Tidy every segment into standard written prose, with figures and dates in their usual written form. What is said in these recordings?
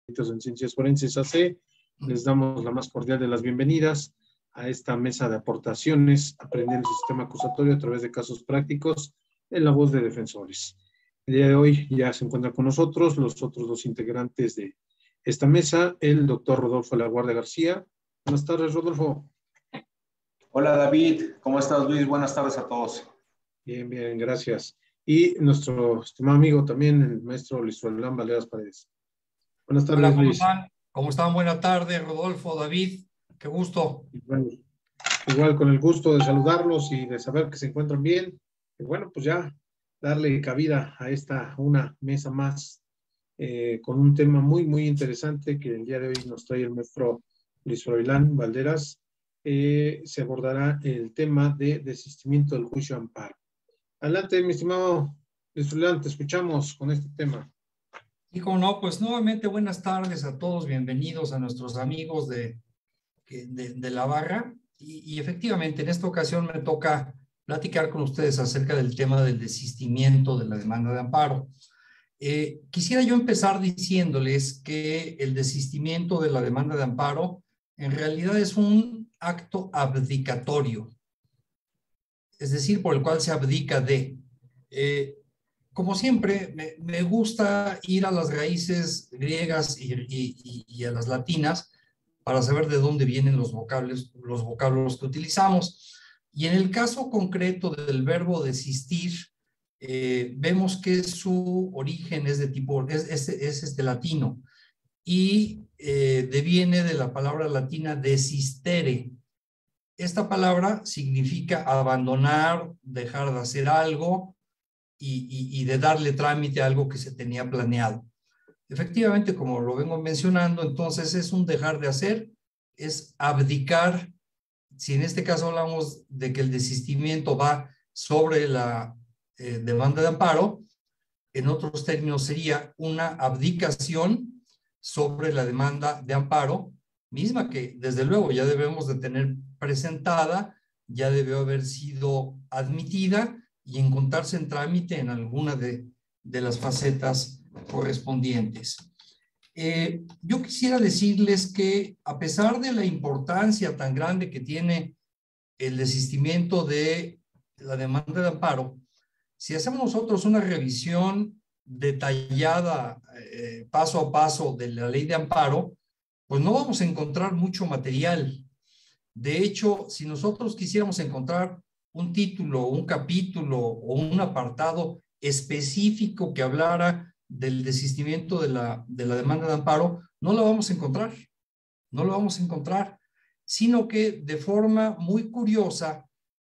en Ciencias Forenses AC. Les damos la más cordial de las bienvenidas a esta mesa de aportaciones, aprendiendo el sistema acusatorio a través de casos prácticos en la voz de defensores. El día de hoy ya se encuentran con nosotros los otros dos integrantes de esta mesa, el doctor Rodolfo Laguardia García. Buenas tardes, Rodolfo. Hola, David. ¿Cómo estás, Luis? Buenas tardes a todos. Bien, bien, gracias. Y nuestro estimado amigo también, el maestro Luis Froilán Valderas Paredes. Buenas tardes, hola, ¿cómo Luis. están? ¿Cómo están? Buenas tardes, Rodolfo, David. Qué gusto. Igual con el gusto de saludarlos y de saber que se encuentran bien. Y bueno, pues ya darle cabida a una mesa más con un tema muy, muy interesante que el día de hoy nos trae el maestro Luis Froilán Valderas. Se abordará el tema de desistimiento del juicio de amparo. Adelante, mi estimado Luis Froilán, te escuchamos con este tema. Y como no, pues nuevamente buenas tardes a todos, bienvenidos a nuestros amigos de la barra. Y efectivamente, en esta ocasión me toca platicar con ustedes acerca del tema del desistimiento de la demanda de amparo. Quisiera yo empezar diciéndoles que el desistimiento de la demanda de amparo en realidad es un acto abdicatorio, es decir, por el cual se abdica de. Como siempre, me gusta ir a las raíces griegas y a las latinas para saber de dónde vienen los vocablos que utilizamos. Y en el caso concreto del verbo desistir, vemos que su origen es de tipo, es latino y deviene de la palabra latina desistere. Esta palabra significa abandonar, dejar de hacer algo y de darle trámite a algo que se tenía planeado. Efectivamente, como lo vengo mencionando, entonces es un dejar de hacer, es abdicar. Si en este caso hablamos de que el desistimiento va sobre la demanda de amparo, en otros términos sería una abdicación sobre la demanda de amparo, misma que desde luego ya debemos de tener presentada, ya debió haber sido admitida y encontrarse en trámite en alguna de las facetas correspondientes. Yo quisiera decirles que a pesar de la importancia tan grande que tiene el desistimiento de la demanda de amparo, si hacemos nosotros una revisión detallada paso a paso de la ley de amparo, pues no vamos a encontrar mucho material. De hecho, si nosotros quisiéramos encontrar un título, un capítulo o un apartado específico que hablara del desistimiento de la demanda de amparo, no lo vamos a encontrar. No lo vamos a encontrar, sino que de forma muy curiosa,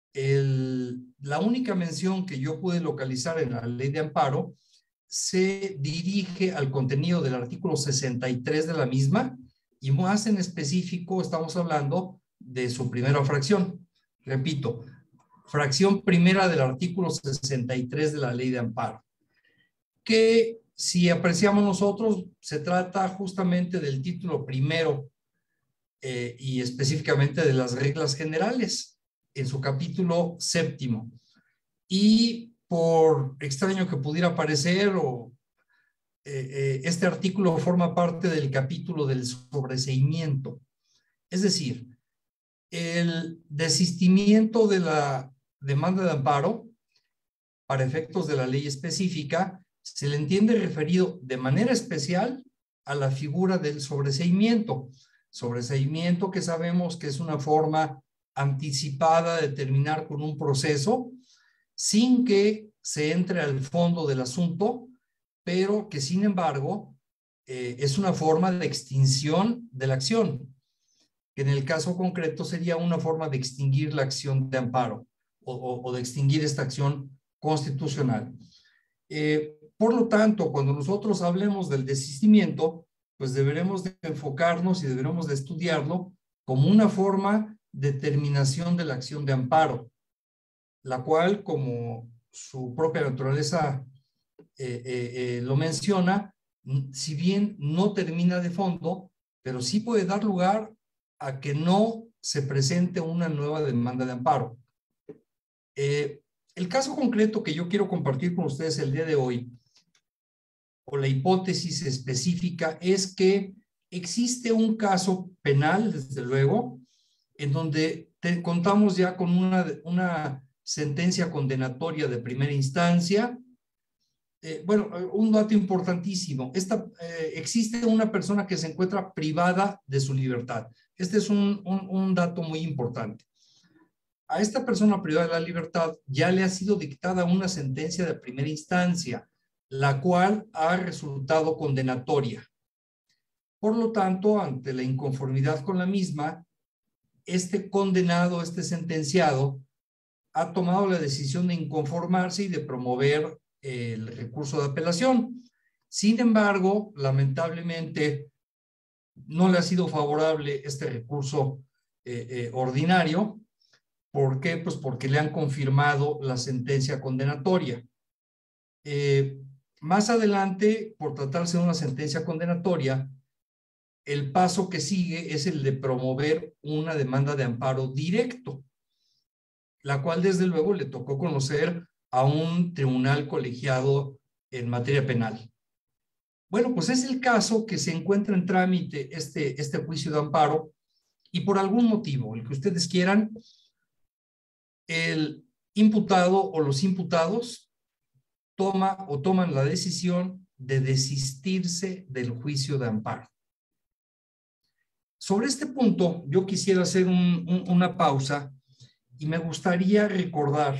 la única mención que yo pude localizar en la ley de amparo se dirige al contenido del artículo 63 de la misma y más en específico estamos hablando de su primera fracción. Repito, fracción primera del artículo 63 de la ley de amparo, que si apreciamos nosotros se trata justamente del título primero y específicamente de las reglas generales en su capítulo séptimo. Y por extraño que pudiera parecer, este artículo forma parte del capítulo del sobreseimiento. Es decir, el desistimiento de la demanda de amparo para efectos de la ley específica se le entiende referido de manera especial a la figura del sobreseimiento. Sobreseimiento que sabemos que es una forma anticipada de terminar con un proceso sin que se entre al fondo del asunto, pero que sin embargo es una forma de extinción de la acción, que en el caso concreto sería una forma de extinguir la acción de amparo o de extinguir esta acción constitucional. Por lo tanto, cuando nosotros hablemos del desistimiento, pues deberemos de enfocarnos y deberemos de estudiarlo como una forma de terminación de la acción de amparo, la cual, como su propia naturaleza lo menciona, si bien no termina de fondo, pero sí puede dar lugar a que no se presente una nueva demanda de amparo. El caso concreto que yo quiero compartir con ustedes el día de hoy o la hipótesis específica es que existe un caso penal, desde luego, en donde contamos ya con una sentencia condenatoria de primera instancia. Bueno, un dato importantísimo. Existe una persona que se encuentra privada de su libertad. Este es un dato muy importante. A esta persona privada de la libertad ya le ha sido dictada una sentencia de primera instancia, la cual ha resultado condenatoria. Por lo tanto, ante la inconformidad con la misma, este condenado, este sentenciado, ha tomado la decisión de inconformarse y de promover el recurso de apelación. Sin embargo, lamentablemente, no le ha sido favorable este recurso ordinario. ¿Por qué? Pues porque le han confirmado la sentencia condenatoria. Más adelante, por tratarse de una sentencia condenatoria, el paso que sigue es el de promover una demanda de amparo directo, la cual desde luego le tocó conocer a un tribunal colegiado en materia penal. Bueno, pues es el caso que se encuentra en trámite este juicio de amparo y por algún motivo, el que ustedes quieran, el imputado o los imputados toman la decisión de desistirse del juicio de amparo. Sobre este punto, yo quisiera hacer una pausa y me gustaría recordar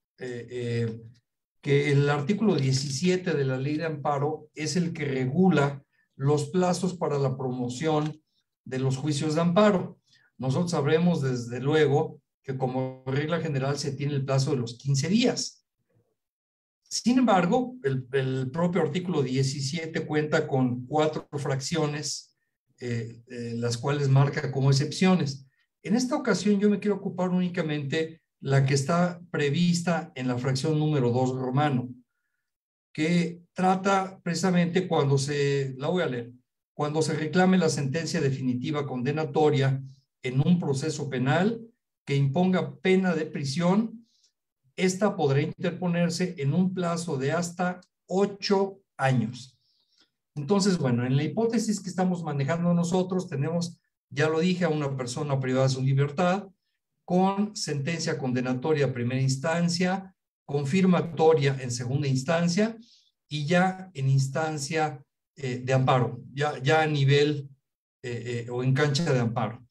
que el artículo 17 de la Ley de Amparo es el que regula los plazos para la promoción de los juicios de amparo. Nosotros sabremos desde luego que como regla general se tiene el plazo de los 15 días. Sin embargo, el propio artículo 17 cuenta con 4 fracciones, las cuales marca como excepciones. En esta ocasión yo me quiero ocupar únicamente la que está prevista en la fracción número 2 romano, que trata precisamente la voy a leer, cuando se reclame la sentencia definitiva condenatoria en un proceso penal que imponga pena de prisión, esta podrá interponerse en un plazo de hasta 8 años. Entonces, bueno, en la hipótesis que estamos manejando nosotros tenemos, ya lo dije, a una persona privada de su libertad con sentencia condenatoria a primera instancia, confirmatoria en segunda instancia y ya en instancia de amparo, ya a nivel o en cancha de amparo.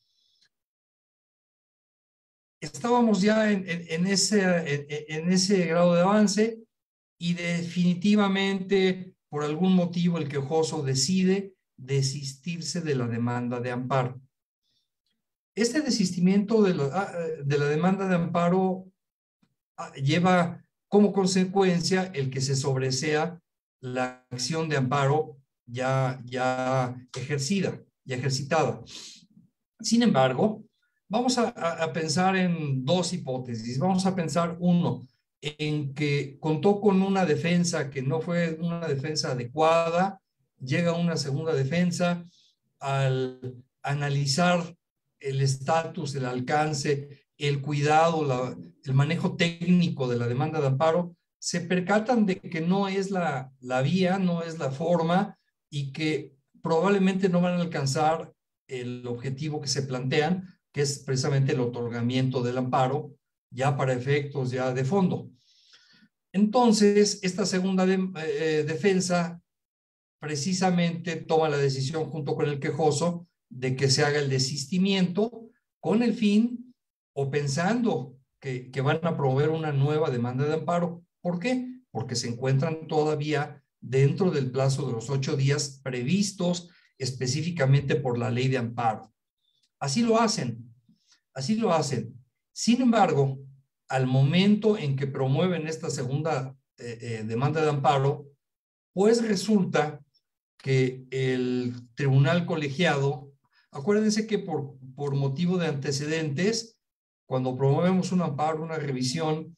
Estábamos ya en ese grado de avance y definitivamente por algún motivo el quejoso decide desistirse de la demanda de amparo. Este desistimiento de la demanda de amparo lleva como consecuencia el que se sobresea la acción de amparo ya ejercida, ya ejercitada. Sin embargo, vamos a pensar en 2 hipótesis. Vamos a pensar, uno, en que contó con una defensa que no fue una defensa adecuada, llega una segunda defensa, al analizar el estatus, el alcance, el cuidado, el manejo técnico de la demanda de amparo, se percatan de que no es la vía, no es la forma y que probablemente no van a alcanzar el objetivo que se plantean, que es precisamente el otorgamiento del amparo, ya para efectos ya de fondo. Entonces, esta segunda defensa precisamente toma la decisión junto con el quejoso de que se haga el desistimiento con el fin o pensando que van a promover una nueva demanda de amparo. ¿Por qué? Porque se encuentran todavía dentro del plazo de los 8 días previstos específicamente por la Ley de Amparo. Así lo hacen, así lo hacen. Sin embargo, al momento en que promueven esta segunda demanda de amparo, pues resulta que el tribunal colegiado, acuérdense que por motivo de antecedentes, cuando promovemos un amparo, una revisión,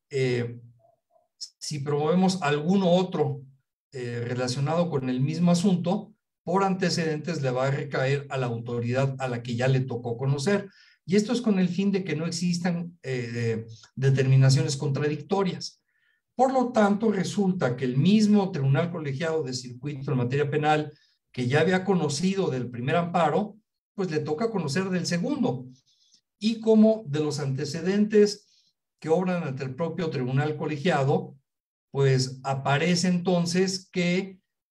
si promovemos alguno otro relacionado con el mismo asunto, por antecedentes le va a recaer a la autoridad a la que ya le tocó conocer. Y esto es con el fin de que no existan determinaciones contradictorias. Por lo tanto, resulta que el mismo Tribunal Colegiado de Circuito en materia penal, que ya había conocido del primer amparo, pues le toca conocer del segundo. Y como de los antecedentes que obran ante el propio Tribunal Colegiado, pues aparece entonces que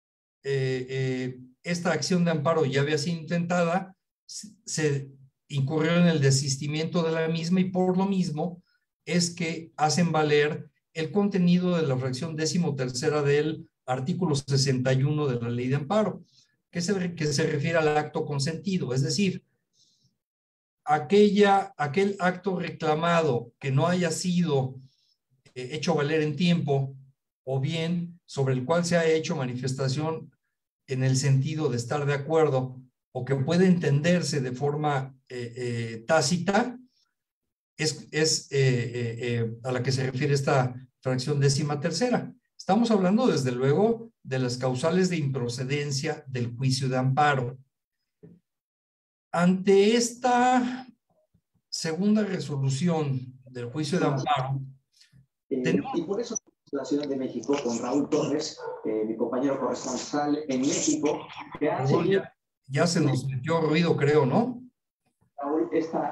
esta acción de amparo ya había sido intentada, se incurrió en el desistimiento de la misma y por lo mismo es que hacen valer el contenido de la fracción 13ª del artículo 61 de la ley de amparo, que se refiere al acto consentido, es decir, aquel acto reclamado que no haya sido hecho valer en tiempo o bien sobre el cual se ha hecho manifestación en el sentido de estar de acuerdo o que puede entenderse de forma tácita, es a la que se refiere esta fracción 13ª. Estamos hablando, desde luego, de las causales de improcedencia del juicio de amparo. Ante esta segunda resolución del juicio de amparo, y por eso la Ciudad de México con Raúl Torres, mi compañero corresponsal en México, que ha seguido... Ya se nos metió ruido, creo, ¿no? Raúl,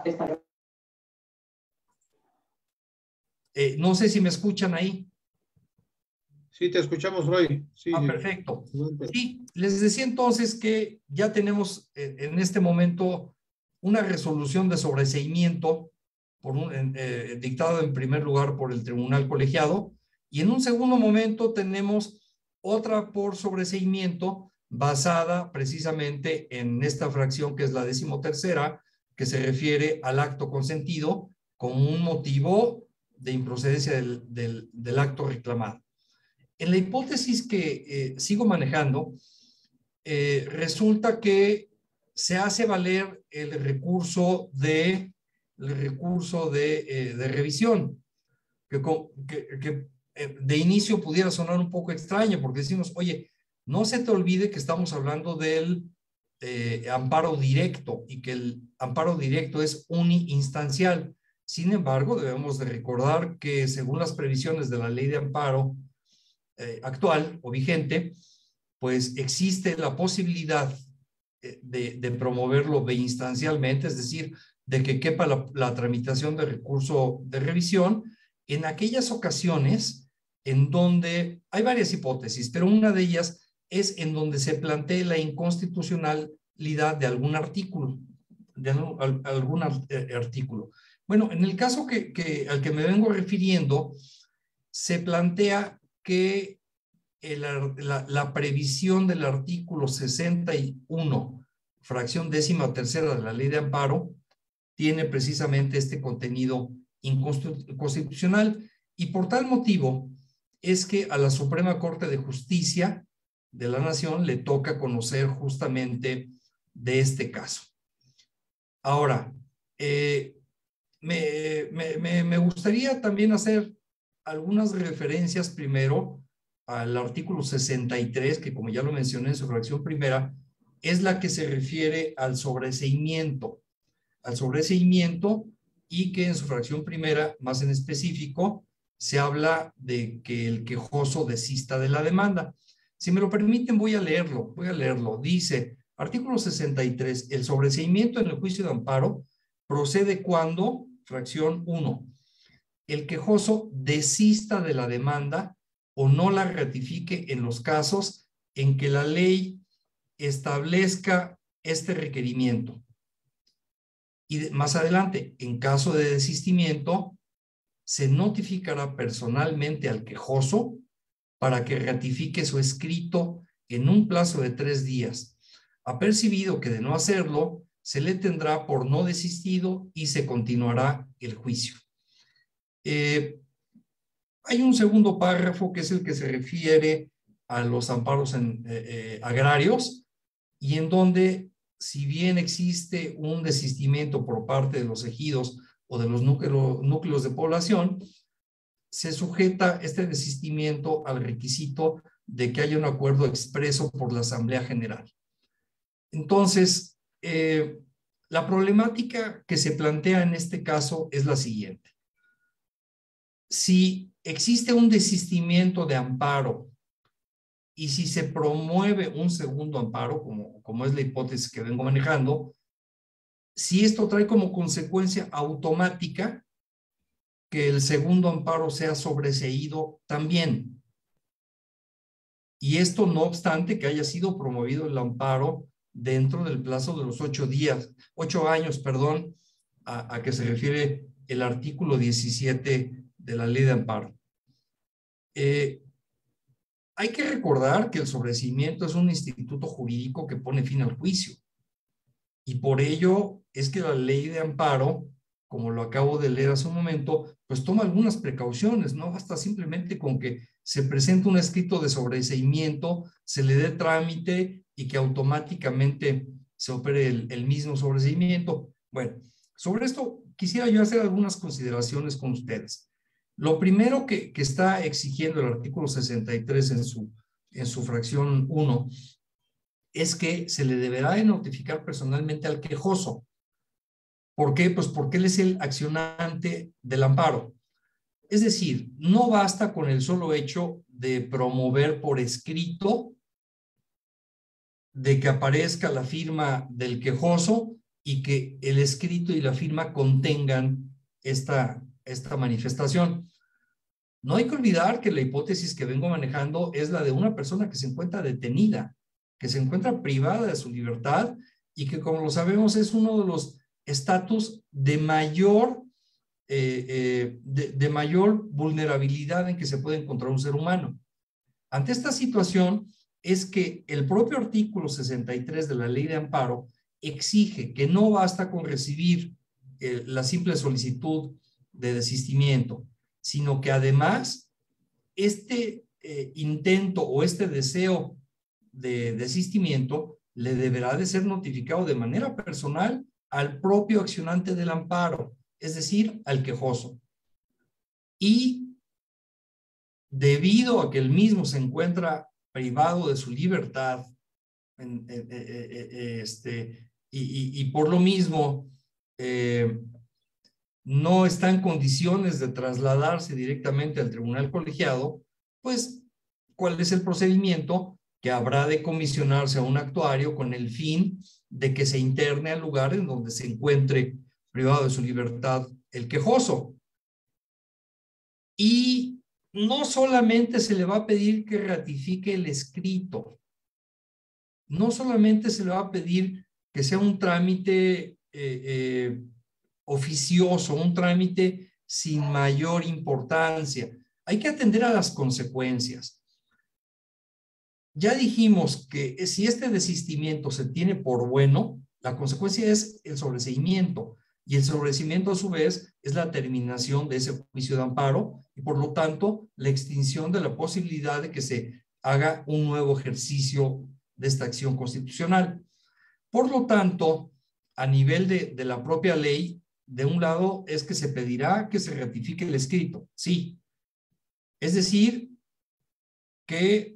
no sé si me escuchan ahí. Sí, te escuchamos, Roy. Sí, perfecto. Sí, les decía entonces que ya tenemos en este momento una resolución de sobreseimiento dictado en primer lugar por el Tribunal Colegiado, y en un segundo momento tenemos otra por sobreseimiento basada precisamente en esta fracción que es la 13ª, que se refiere al acto consentido como un motivo de improcedencia del acto reclamado. En la hipótesis que sigo manejando, resulta que se hace valer el recurso de revisión, que de inicio pudiera sonar un poco extraño, porque decimos, oye, no se te olvide que estamos hablando del amparo directo y que el amparo directo es uniinstancial. Sin embargo, debemos de recordar que según las previsiones de la ley de amparo actual o vigente, pues existe la posibilidad de promoverlo beinstancialmente, es decir, de que quepa la tramitación de recurso de revisión en aquellas ocasiones en donde hay varias hipótesis, pero una de ellas es en donde se plantee la inconstitucionalidad de algún artículo, artículo. Bueno, en el caso al que me vengo refiriendo, se plantea que la previsión del artículo 61, fracción 13ª de la ley de amparo, tiene precisamente este contenido inconstitucional, y por tal motivo es que a la Suprema Corte de Justicia de la Nación le toca conocer justamente de este caso. Ahora, me gustaría también hacer algunas referencias primero al artículo 63, que como ya lo mencioné en su fracción primera, es la que se refiere al sobreseimiento, y que en su fracción primera, más en específico, se habla de que el quejoso desista de la demanda. Si me lo permiten, voy a leerlo. Dice, artículo 63, el sobreseimiento en el juicio de amparo procede cuando, fracción 1, el quejoso desista de la demanda o no la ratifique en los casos en que la ley establezca este requerimiento. Y más adelante, en caso de desistimiento, se notificará personalmente al quejoso para que ratifique su escrito en un plazo de 3 días. Apercibido que de no hacerlo, se le tendrá por no desistido y se continuará el juicio. Hay un segundo párrafo que es el que se refiere a los amparos agrarios, y en donde, si bien existe un desistimiento por parte de los ejidos o de los núcleos de población, se sujeta este desistimiento al requisito de que haya un acuerdo expreso por la Asamblea General. Entonces, la problemática que se plantea en este caso es la siguiente. Si existe un desistimiento de amparo y si se promueve un segundo amparo, como es la hipótesis que vengo manejando, si esto trae como consecuencia automática que el segundo amparo sea sobreseído también. Y esto no obstante que haya sido promovido el amparo dentro del plazo de los 8 años, perdón, a que se refiere el artículo 17 de la ley de amparo. Hay que recordar que el sobreseimiento es un instituto jurídico que pone fin al juicio. Y por ello es que la ley de amparo, como lo acabo de leer hace un momento, pues toma algunas precauciones. No basta simplemente con que se presente un escrito de sobreseimiento, se le dé trámite y que automáticamente se opere el mismo sobreseimiento. Bueno, sobre esto quisiera yo hacer algunas consideraciones con ustedes. Lo primero que está exigiendo el artículo 63 en su fracción 1 es que se le deberá de notificar personalmente al quejoso. ¿Por qué? Pues porque él es el accionante del amparo. Es decir, no basta con el solo hecho de promover por escrito, de que aparezca la firma del quejoso y que el escrito y la firma contengan esta manifestación. No hay que olvidar que la hipótesis que vengo manejando es la de una persona que se encuentra detenida, que se encuentra privada de su libertad y que, como lo sabemos, es uno de los estatus de mayor vulnerabilidad en que se puede encontrar un ser humano. Ante esta situación es que el propio artículo 63 de la Ley de Amparo exige que no basta con recibir la simple solicitud de desistimiento, sino que además este intento o este deseo de desistimiento le deberá de ser notificado de manera personal al propio accionante del amparo, es decir, al quejoso. Y debido a que el mismo se encuentra privado de su libertad y por lo mismo no está en condiciones de trasladarse directamente al tribunal colegiado, pues, ¿cuál es el procedimiento? Que habrá de comisionarse a un actuario con el fin de que se interne al lugar en donde se encuentre privado de su libertad el quejoso. Y no solamente se le va a pedir que ratifique el escrito, no solamente se le va a pedir que sea un trámite oficioso, un trámite sin mayor importancia. Hay que atender a las consecuencias. Ya dijimos que si este desistimiento se tiene por bueno, la consecuencia es el sobreseimiento, y el sobreseimiento a su vez es la terminación de ese juicio de amparo y por lo tanto la extinción de la posibilidad de que se haga un nuevo ejercicio de esta acción constitucional. Por lo tanto, a nivel de la propia ley, de un lado es que se pedirá que se ratifique el escrito, sí. Es decir, que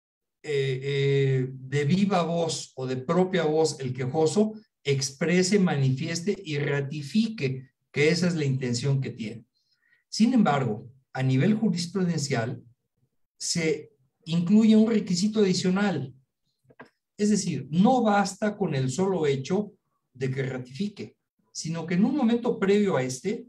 de viva voz o de propia voz el quejoso exprese, manifieste y ratifique que esa es la intención que tiene. Sin embargo, a nivel jurisprudencial se incluye un requisito adicional. Es decir, no basta con el solo hecho de que ratifique, sino que en un momento previo a el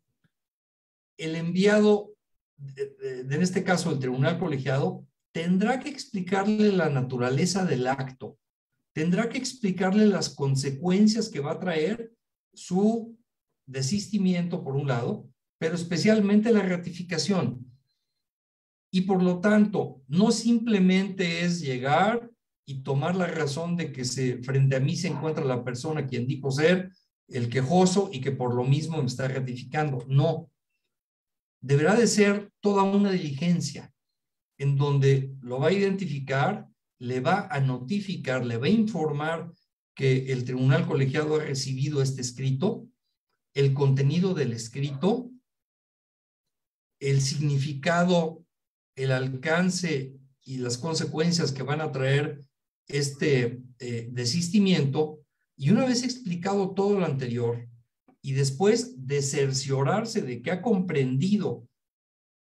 enviado, en este caso el tribunal colegiado, tendrá que explicarle la naturaleza del acto, tendrá que explicarle las consecuencias que va a traer su desistimiento por un lado, pero especialmente la ratificación. Y por lo tanto, no simplemente es llegar y tomar la razón de que frente a mí se encuentra la persona quien dijo ser el quejoso y que por lo mismo me está ratificando. No. Deberá de ser toda una diligencia en donde lo va a identificar, le va a notificar, le va a informar que el tribunal colegiado ha recibido este escrito, el contenido del escrito, el significado, el alcance y las consecuencias que van a traer este desistimiento, y una vez explicado todo lo anterior y después de cerciorarse de que ha comprendido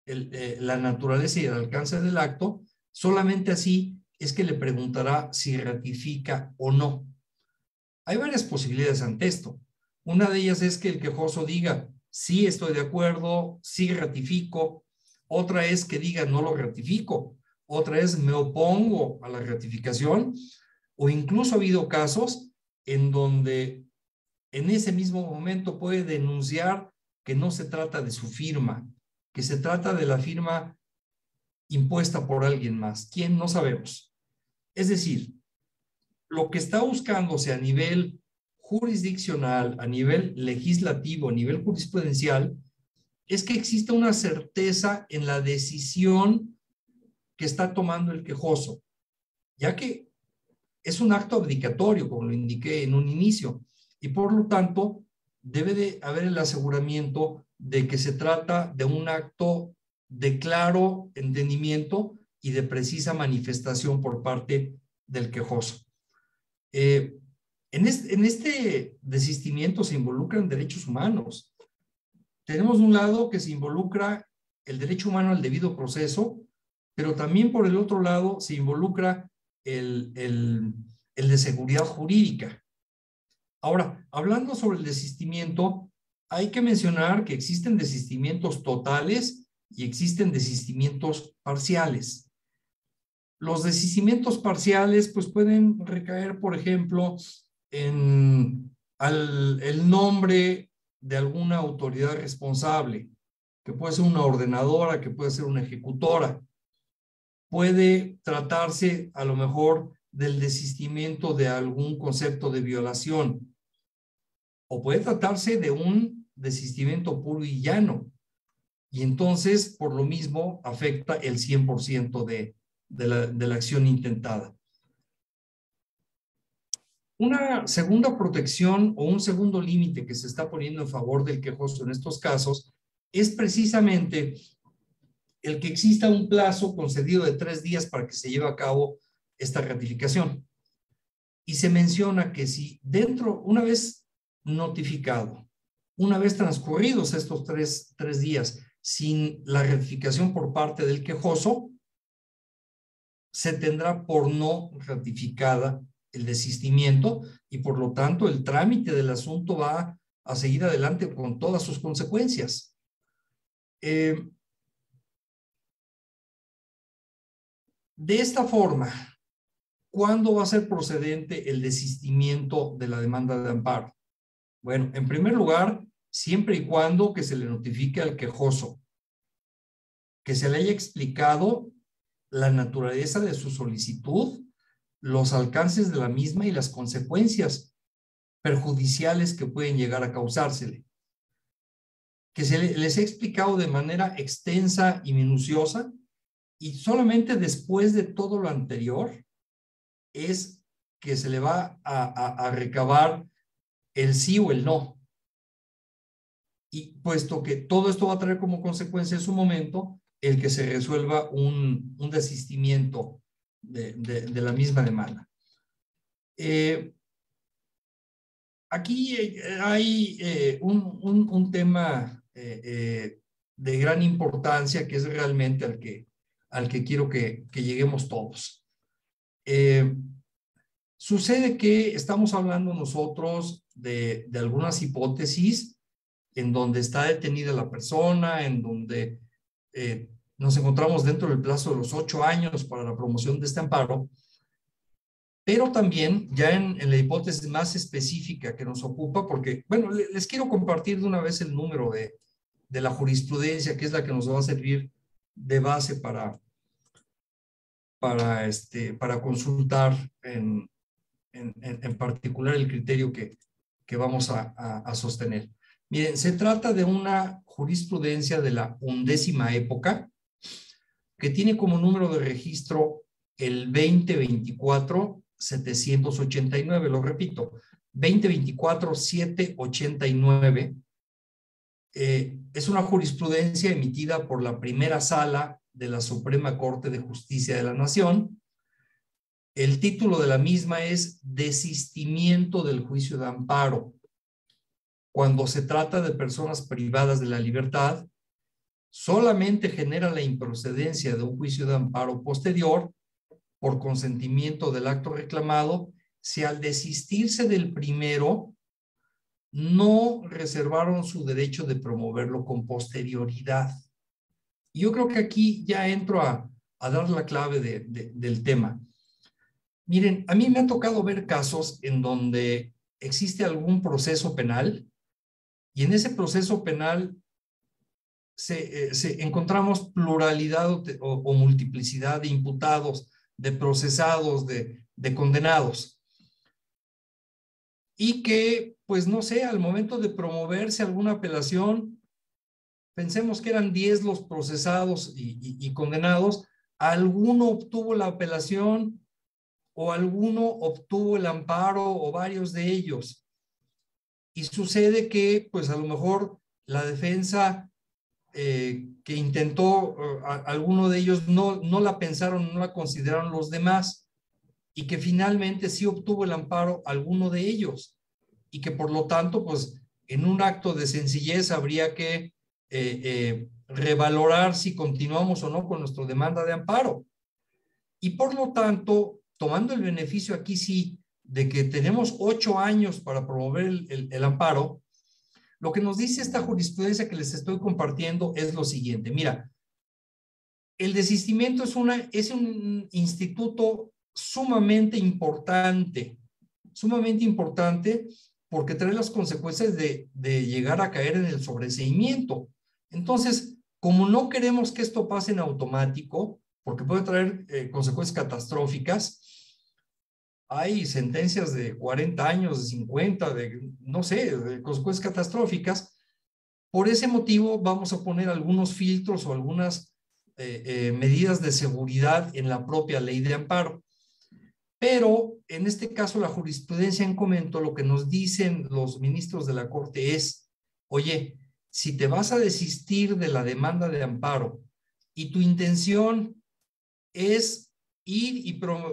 la naturaleza y el alcance del acto, solamente así es que le preguntará si ratifica o no. Hay varias posibilidades ante esto. Una de ellas es que el quejoso diga, sí estoy de acuerdo, sí ratifico. Otra es que diga, no lo ratifico. Otra es, me opongo a la ratificación. O incluso ha habido casos en donde en ese mismo momento puede denunciar que no se trata de su firma, que se trata de la firma impuesta por alguien más. ¿Quién? No sabemos. Es decir, lo que está buscándose a nivel jurisdiccional, a nivel legislativo, a nivel jurisprudencial, es que exista una certeza en la decisión que está tomando el quejoso, ya que es un acto abdicatorio, como lo indiqué en un inicio, y por lo tanto debe de haber el aseguramiento de que se trata de un acto de claro entendimiento y de precisa manifestación por parte del quejoso. En este desistimiento se involucran derechos humanos. Tenemos de un lado que se involucra el derecho humano al debido proceso, pero también por el otro lado se involucra el de seguridad jurídica. Ahora, hablando sobre el desistimiento, hay que mencionar que existen desistimientos totales y existen desistimientos parciales. Los desistimientos parciales pues pueden recaer, por ejemplo, en el nombre de alguna autoridad responsable, que puede ser una ordenadora, que puede ser una ejecutora. Puede tratarse a lo mejor del desistimiento de algún concepto de violación, o puede tratarse de un desistimiento puro y llano, y entonces por lo mismo afecta el 100% de la acción intentada. Una segunda protección o un segundo límite que se está poniendo en favor del quejoso en estos casos es precisamente el que exista un plazo concedido de 3 días para que se lleve a cabo esta ratificación. Y se menciona que si una vez notificado, una vez transcurridos estos tres días sin la ratificación por parte del quejoso, se tendrá por no ratificada el desistimiento y por lo tanto el trámite del asunto va a seguir adelante con todas sus consecuencias. De esta forma, ¿cuándo va a ser procedente el desistimiento de la demanda de amparo? Bueno, en primer lugar, siempre y cuando que se le notifique al quejoso, que se le haya explicado la naturaleza de su solicitud, los alcances de la misma y las consecuencias perjudiciales que pueden llegar a causársele. Que les he explicado de manera extensa y minuciosa, y solamente después de todo lo anterior es que se le va a recabar el sí o el no. Y puesto que todo esto va a traer como consecuencia en su momento el que se resuelva un desistimiento de la misma demanda. Aquí hay un tema de gran importancia que es realmente al que quiero que lleguemos todos. Sucede que estamos hablando nosotros de algunas hipótesis en donde está detenida la persona, en donde nos encontramos dentro del plazo de los 8 años para la promoción de este amparo, pero también ya en la hipótesis más específica que nos ocupa, porque, bueno, les quiero compartir de una vez el número de la jurisprudencia, que es la que nos va a servir de base para consultar en particular el criterio que vamos a sostener. Miren, se trata de una jurisprudencia de la 11ª época que tiene como número de registro el 2024-789, lo repito, 2024-789. Es una jurisprudencia emitida por la primera sala de la Suprema Corte de Justicia de la Nación. El título de la misma es Desistimiento del juicio de amparo, cuando se trata de personas privadas de la libertad solamente genera la improcedencia de un juicio de amparo posterior por consentimiento del acto reclamado si al desistirse del primero no reservaron su derecho de promoverlo con posterioridad. Y yo creo que aquí ya entro a dar la clave del tema. Miren, a mí me ha tocado ver casos en donde existe algún proceso penal y en ese proceso penal encontramos pluralidad o multiplicidad de imputados, de procesados, de condenados. Y que, pues no sé, al momento de promoverse alguna apelación, pensemos que eran 10 los procesados y condenados, alguno obtuvo la apelación o alguno obtuvo el amparo o varios de ellos. Y sucede que, pues a lo mejor la defensa que intentó, alguno de ellos no la pensaron, no la consideraron los demás, y que finalmente sí obtuvo el amparo alguno de ellos, y que por lo tanto, pues en un acto de sencillez habría que revalorar si continuamos o no con nuestra demanda de amparo. Y por lo tanto, tomando el beneficio aquí sí de que tenemos 8 años para promover el amparo, lo que nos dice esta jurisprudencia que les estoy compartiendo es lo siguiente. Mira, el desistimiento es un instituto sumamente importante porque trae las consecuencias de llegar a caer en el sobreseimiento. Entonces, como no queremos que esto pase en automático, porque puede traer consecuencias catastróficas, hay sentencias de 40 años, de 50, no sé, de consecuencias catastróficas. Por ese motivo vamos a poner algunos filtros o algunas medidas de seguridad en la propia ley de amparo. Pero en este caso la jurisprudencia en comento, lo que nos dicen los ministros de la Corte es, oye, si te vas a desistir de la demanda de amparo y tu intención es ir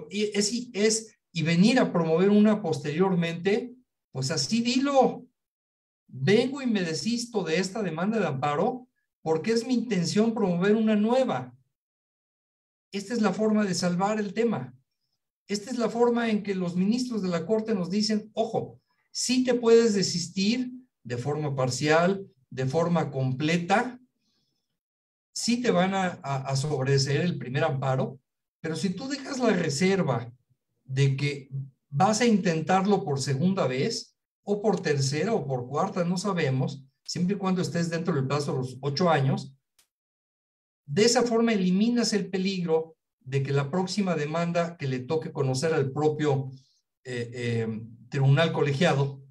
y venir a promover una posteriormente, pues así dilo. Vengo y me desisto de esta demanda de amparo porque es mi intención promover una nueva. Esta es la forma de salvar el tema. Esta es la forma en que los ministros de la Corte nos dicen, ojo, sí te puedes desistir de forma parcial, de forma completa, sí te van a sobreseer el primer amparo, pero si tú dejas la reserva de que vas a intentarlo por segunda vez, o por tercera o por cuarta, no sabemos, siempre y cuando estés dentro del plazo de los 8 años, de esa forma eliminas el peligro de que la próxima demanda que le toque conocer al propio tribunal colegiado,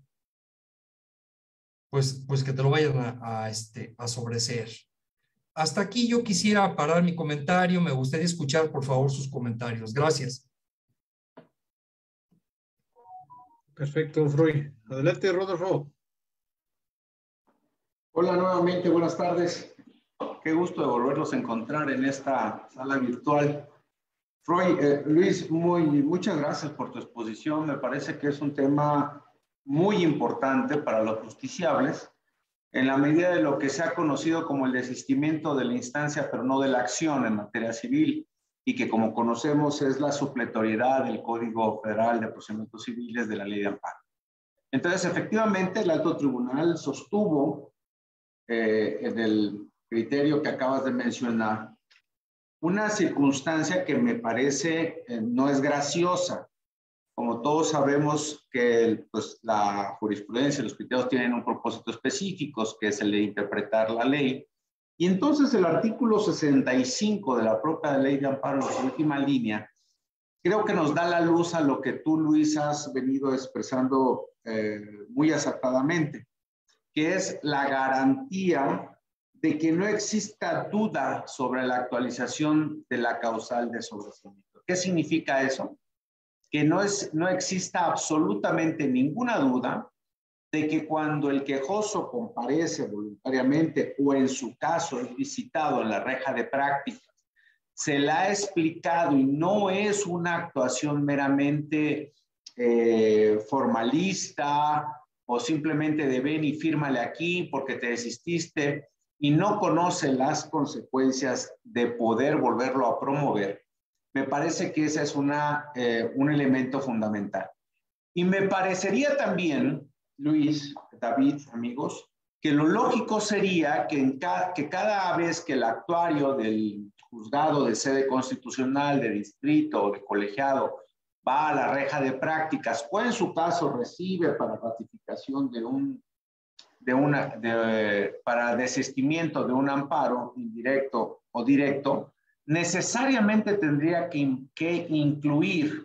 pues que te lo vayan a sobreseer. Hasta aquí yo quisiera parar mi comentario. Me gustaría escuchar, por favor, sus comentarios. Gracias. Perfecto, Freud. Adelante, Rodolfo. Hola nuevamente, buenas tardes. Qué gusto de volverlos a encontrar en esta sala virtual. Freud, Luis, muchas gracias por tu exposición. Me parece que es un tema muy importante para los justiciables, en la medida de lo que se ha conocido como el desistimiento de la instancia, pero no de la acción en materia civil, y que como conocemos es la supletoriedad del Código Federal de Procedimientos Civiles de la Ley de Amparo. Entonces, efectivamente, el Alto Tribunal sostuvo en el criterio que acabas de mencionar una circunstancia que me parece no es graciosa. Como todos sabemos que pues, la jurisprudencia y los criterios tienen un propósito específico, que es el de interpretar la ley. Y entonces el artículo 65 de la propia ley de amparo en su última línea, creo que nos da la luz a lo que tú, Luis, has venido expresando muy acertadamente, que es la garantía de que no exista duda sobre la actualización de la causal de sobreseimiento. ¿Qué significa eso? Que no exista absolutamente ninguna duda de que cuando el quejoso comparece voluntariamente o en su caso es visitado en la reja de prácticas, se le ha explicado y no es una actuación meramente formalista o simplemente de ven y fírmale aquí porque te desististe, y no conoce las consecuencias de poder volverlo a promover, me parece que ese es un elemento fundamental. Y me parecería también, Luis, David, amigos, que lo lógico sería que cada vez que el actuario del juzgado de sede constitucional, de distrito o de colegiado va a la reja de prácticas o en su caso recibe para ratificación para desistimiento de un amparo indirecto o directo, necesariamente tendría que incluir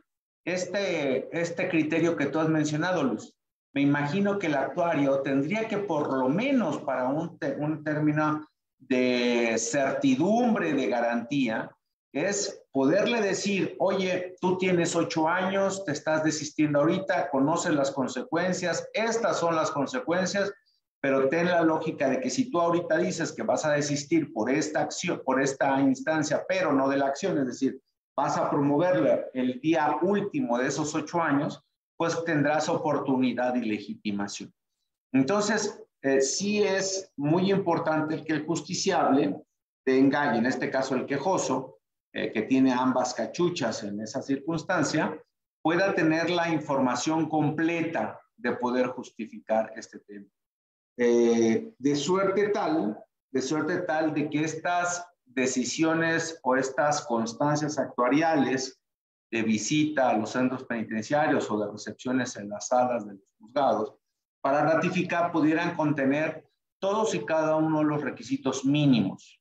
este criterio que tú has mencionado, Luz. Me imagino que el actuario tendría que, por lo menos para un término de certidumbre, de garantía, es poderle decir, oye, tú tienes 8 años, te estás desistiendo ahorita, conoces las consecuencias, estas son las consecuencias, pero ten la lógica de que si tú ahorita dices que vas a desistir por esta acción, por esta instancia, pero no de la acción, es decir, vas a promoverla el día último de esos 8 años, pues tendrás oportunidad y legitimación. Entonces, sí es muy importante que el justiciable tenga, y en este caso el quejoso, que tiene ambas cachuchas en esa circunstancia, pueda tener la información completa de poder justificar este tema. De suerte tal de que estas decisiones o estas constancias actuariales de visita a los centros penitenciarios o de recepciones en las salas de los juzgados, para ratificar pudieran contener todos y cada uno de los requisitos mínimos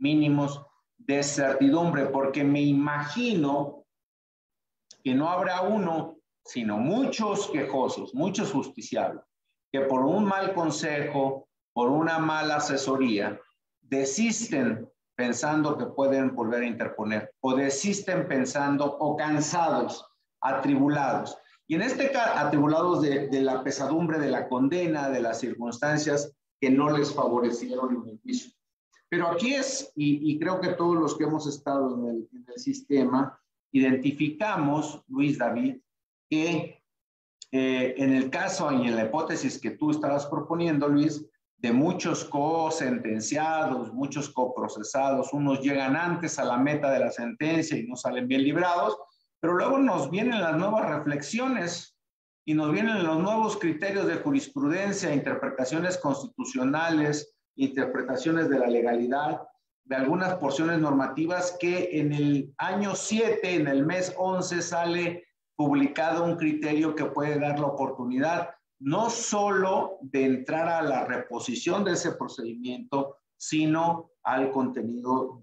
de certidumbre, porque me imagino que no habrá uno, sino muchos quejosos, muchos justiciables, que por un mal consejo, por una mala asesoría, desisten pensando que pueden volver a interponer, o desisten pensando, o cansados, atribulados. Y en este caso, atribulados de la pesadumbre de la condena, de las circunstancias que no les favorecieron en el juicio. Pero aquí es, y creo que todos los que hemos estado en el sistema, identificamos, Luis, David, que en el caso y en la hipótesis que tú estabas proponiendo, Luis, de muchos co-sentenciados, muchos coprocesados, unos llegan antes a la meta de la sentencia y no salen bien librados, pero luego nos vienen las nuevas reflexiones y nos vienen los nuevos criterios de jurisprudencia, interpretaciones constitucionales, interpretaciones de la legalidad, de algunas porciones normativas que en el año 7, en el mes 11, sale publicado un criterio que puede dar la oportunidad no solo de entrar a la reposición de ese procedimiento, sino al contenido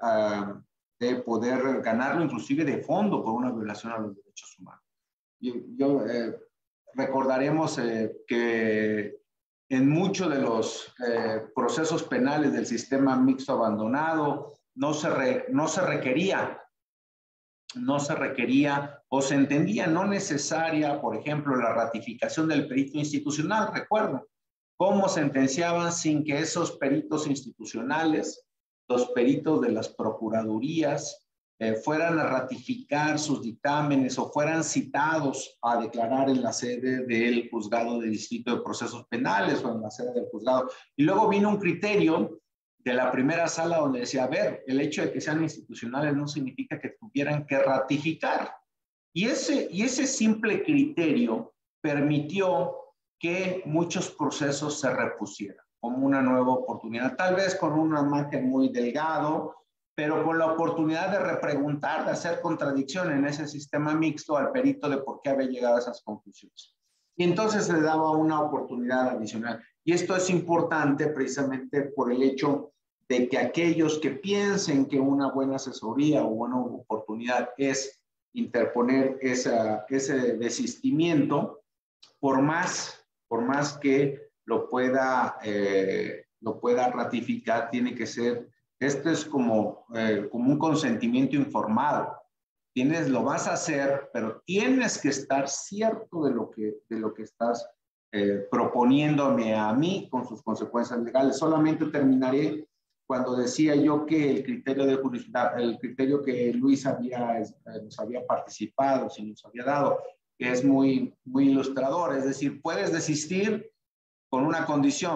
de poder ganarlo inclusive de fondo por una violación a los derechos humanos. Recordaremos que en muchos de los procesos penales del sistema mixto abandonado no se requería o se entendía no necesaria, por ejemplo, la ratificación del perito institucional. Recuerden cómo sentenciaban sin que esos peritos institucionales, los peritos de las procuradurías, fueran a ratificar sus dictámenes o fueran citados a declarar en la sede del juzgado de distrito de procesos penales o en la sede del juzgado. Y luego vino un criterio de la primera sala donde decía, a ver, el hecho de que sean institucionales no significa que tuvieran que ratificar. Y ese simple criterio permitió que muchos procesos se repusieran como una nueva oportunidad, tal vez con un margen muy delgado, pero con la oportunidad de repreguntar, de hacer contradicción en ese sistema mixto al perito de por qué había llegado a esas conclusiones. Y entonces le daba una oportunidad adicional. Y esto es importante precisamente por el hecho de que aquellos que piensen que una buena asesoría o buena oportunidad es interponer ese desistimiento, por más que lo pueda ratificar, tiene que ser, esto es como un consentimiento informado. Lo vas a hacer, pero tienes que estar cierto de lo que estás proponiéndome a mí con sus consecuencias legales. Solamente terminaré cuando decía yo que el criterio que Luis nos había participado, si nos había dado, es muy, muy ilustrador. Es decir, puedes desistir con una condición,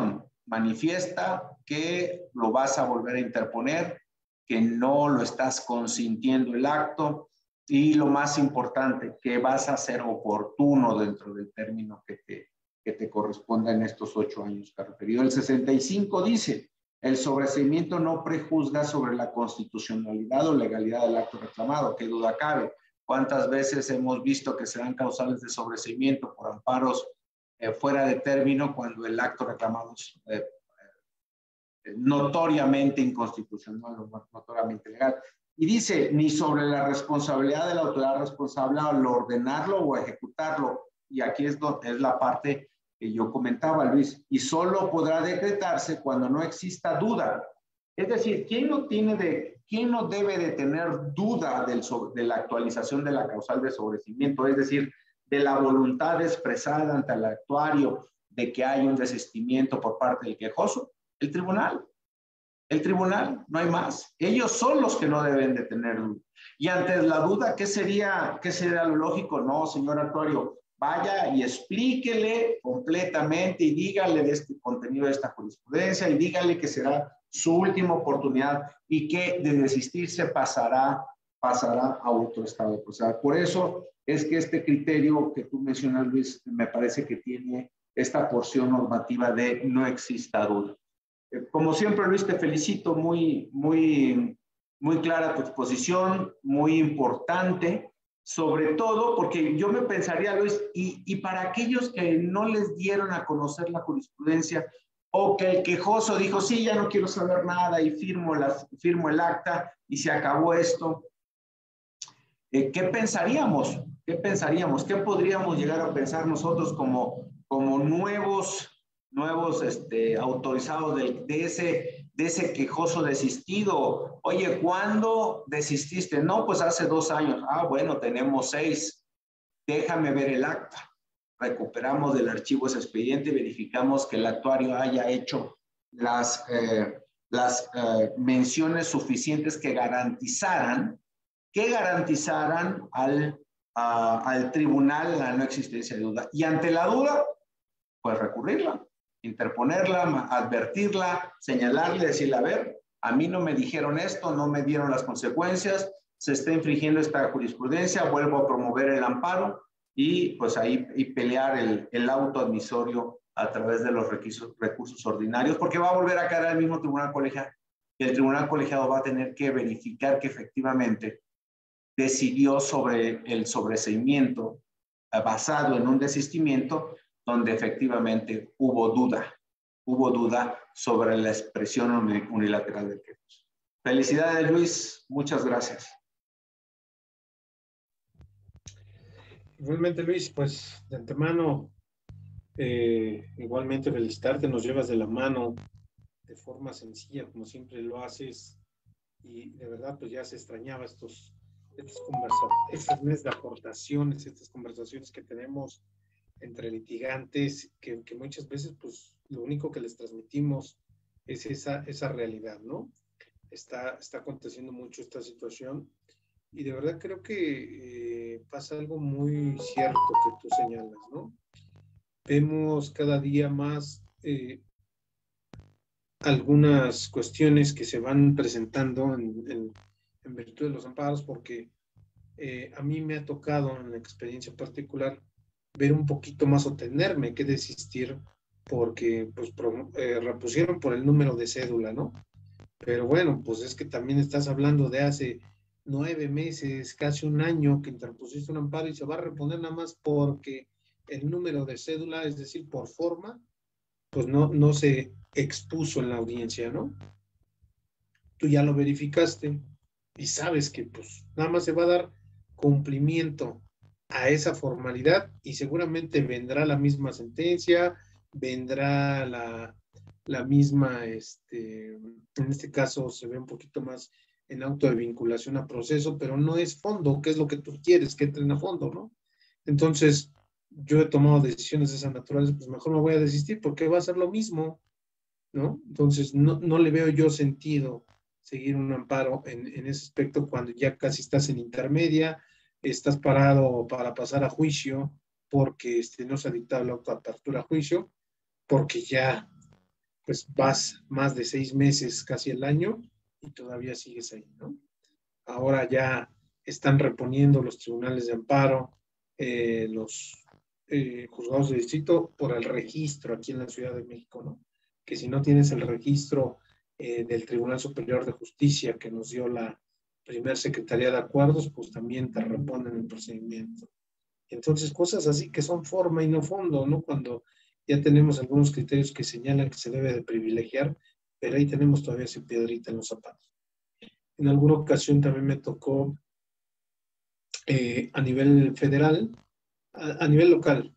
manifiesta que lo vas a volver a interponer, que no lo estás consintiendo el acto y lo más importante, que vas a ser oportuno dentro del término que te corresponda en estos 8 años que ha referido. El 65 dice, el sobreseimiento no prejuzga sobre la constitucionalidad o legalidad del acto reclamado, qué duda cabe. ¿Cuántas veces hemos visto que se dan causales de sobreseimiento por amparos fuera de término cuando el acto reclamado es notoriamente inconstitucional o notoriamente legal? Y dice, ni sobre la responsabilidad de la autoridad responsable al ordenarlo o ejecutarlo. Y aquí es la parte que yo comentaba, Luis, y solo podrá decretarse cuando no exista duda. Es decir, ¿quién no debe de tener duda de la actualización de la causal de sobreseimiento? Es decir, de la voluntad expresada ante el actuario de que hay un desistimiento por parte del quejoso. El tribunal, no hay más. Ellos son los que no deben de tener duda. Y ante la duda, ¿qué sería lo lógico? No, señor actuario, vaya y explíquele completamente y dígale de este contenido de esta jurisprudencia y dígale que será su última oportunidad y que de desistirse pasará a otro estado procesal. Por eso es que este criterio que tú mencionas, Luis, me parece que tiene esta porción normativa de no exista duda. Como siempre, Luis, te felicito, muy clara tu exposición, muy importante, sobre todo porque yo me pensaría, Luis, y para aquellos que no les dieron a conocer la jurisprudencia o que el quejoso dijo, sí, ya no quiero saber nada y firmo el acta y se acabó esto, ¿qué pensaríamos? ¿Qué podríamos llegar a pensar nosotros como nuevos autorizados de ese quejoso desistido? Oye, ¿cuándo desististe? No, pues hace 2 años. Ah, bueno, tenemos 6. Déjame ver el acta. Recuperamos del archivo ese expediente y verificamos que el actuario haya hecho las menciones suficientes que garantizaran al tribunal la no existencia de duda. Y ante la duda, pues recurrirla, interponerla, advertirla, señalarle, decirle, a ver, a mí no me dijeron esto, no me dieron las consecuencias, se está infringiendo esta jurisprudencia, vuelvo a promover el amparo y pues ahí pelear el auto admisorio a través de los recursos ordinarios, porque va a volver a caer al mismo tribunal colegiado y el tribunal colegiado va a tener que verificar que efectivamente decidió sobre el sobreseimiento basado en un desistimiento donde efectivamente hubo duda sobre la expresión unilateral del quejoso. Felicidades, Luis, muchas gracias. Igualmente, Luis, pues de antemano, igualmente felicitarte, nos llevas de la mano de forma sencilla, como siempre lo haces, y de verdad, pues ya se extrañaba estas mesas de aportaciones, estas conversaciones que tenemos entre litigantes, que muchas veces, pues, lo único que les transmitimos es esa realidad, ¿no? Está aconteciendo mucho esta situación, y de verdad creo que pasa algo muy cierto que tú señalas, ¿no? Vemos cada día más algunas cuestiones que se van presentando en virtud de los amparos, porque a mí me ha tocado en la experiencia particular ver un poquito más o tenerme que desistir porque pues repusieron por el número de cédula, ¿no? Pero bueno, pues es que también estás hablando de hace 9 meses, casi 1 año que interpusiste un amparo y se va a reponer nada más porque el número de cédula, es decir, por forma, pues no se expuso en la audiencia, ¿no? Tú ya lo verificaste y sabes que pues nada más se va a dar cumplimiento a esa formalidad y seguramente vendrá la misma sentencia, vendrá la misma, en este caso se ve un poquito más en auto de vinculación a proceso, pero no es fondo, que es lo que tú quieres que entren a fondo, ¿no? Entonces, yo he tomado decisiones de esa naturaleza, pues mejor me voy a desistir porque va a ser lo mismo, ¿no? Entonces, no le veo yo sentido seguir un amparo en ese aspecto cuando ya casi estás en intermedia, estás parado para pasar a juicio porque no se ha dictado la autoapertura a juicio, porque ya pues vas más de 6 meses, casi el año, y todavía sigues ahí, ¿no? Ahora ya están reponiendo los tribunales de amparo, los juzgados de distrito por el registro aquí en la Ciudad de México, ¿no? Que si no tienes el registro del Tribunal Superior de Justicia que nos dio la primer Secretaría de Acuerdos, pues también te reponen el procedimiento. Entonces, cosas así que son forma y no fondo, ¿no? Cuando ya tenemos algunos criterios que señalan que se debe de privilegiar, pero ahí tenemos todavía esa piedrita en los zapatos. En alguna ocasión también me tocó a nivel federal, a nivel local,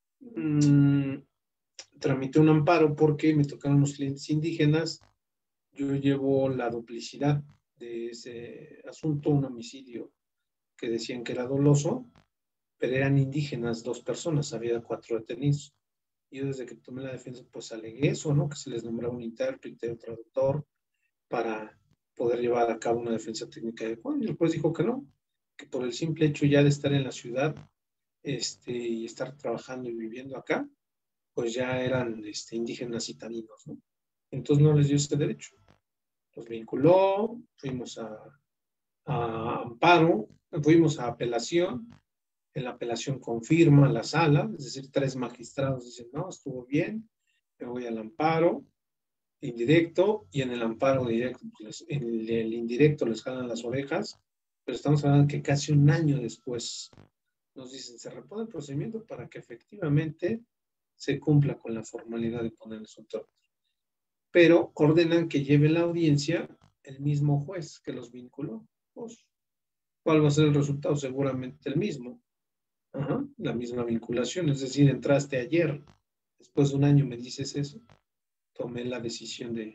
tramité un amparo porque me tocaron unos clientes indígenas. Yo llevo la duplicidad de ese asunto, un homicidio que decían que era doloso, pero eran indígenas 2 personas, había 4 detenidos. Yo desde que tomé la defensa, pues alegué eso, ¿no? Que se les nombraba un intérprete, un traductor, para poder llevar a cabo una defensa técnica adecuada. Y el juez dijo que no, que por el simple hecho ya de estar en la ciudad y estar trabajando y viviendo acá, pues ya eran indígenas y taninos, ¿no? Entonces no les dio ese derecho. Los vinculó, fuimos a amparo, fuimos a apelación. En la apelación confirma la sala, es decir, 3 magistrados dicen, no, estuvo bien, me voy al amparo indirecto, y en el amparo directo, pues, en el indirecto les jalan las orejas, pero estamos hablando que casi un año después nos dicen, se repone el procedimiento para que efectivamente se cumpla con la formalidad de ponerles un término. Pero ordenan que lleve la audiencia el mismo juez que los vinculó. Pues, ¿cuál va a ser el resultado? Seguramente el mismo. Ajá, la misma vinculación, es decir, entraste ayer, después de un año me dices eso, tomé la decisión de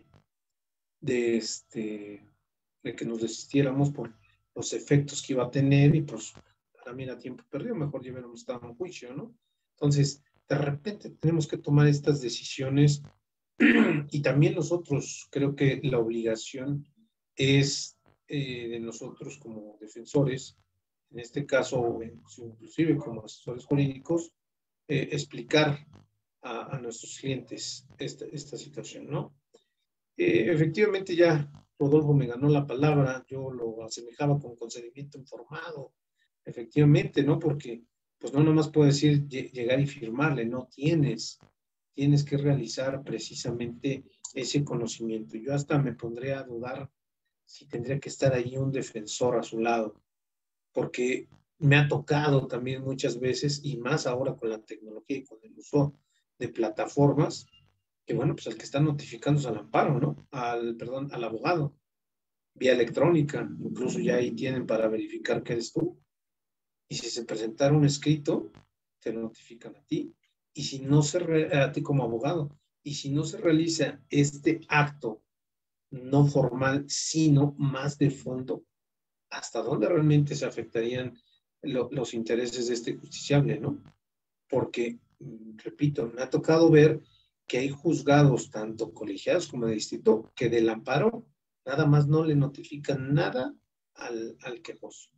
que nos desistiéramos por los efectos que iba a tener, y pues para mí era tiempo perdido, mejor ya hubiéramos estado en juicio, ¿no? Entonces, de repente tenemos que tomar estas decisiones y también nosotros, creo que la obligación es de nosotros como defensores, en este caso, inclusive como asesores jurídicos, explicar a nuestros clientes esta situación, ¿no? Efectivamente ya Rodolfo me ganó la palabra, yo lo asemejaba con consentimiento informado, efectivamente, ¿no? Porque pues no nomás puedo decir llegar y firmarle, no tienes que realizar precisamente ese conocimiento. Yo hasta me pondré a dudar si tendría que estar ahí un defensor a su lado, porque me ha tocado también muchas veces, y más ahora con la tecnología y con el uso de plataformas, que bueno, pues el que está notificando es al amparo, ¿no? Perdón, al abogado, vía electrónica, incluso ya ahí tienen para verificar que eres tú. Y si se presentara un escrito, te notifican a ti. Y si no a ti como abogado, y si no se realiza este acto no formal, sino más de fondo, ¿hasta dónde realmente se afectarían los intereses de este justiciable, ¿no? Porque, repito, me ha tocado ver que hay juzgados, tanto colegiados como de distrito, que del amparo nada más no le notifican nada al quejoso.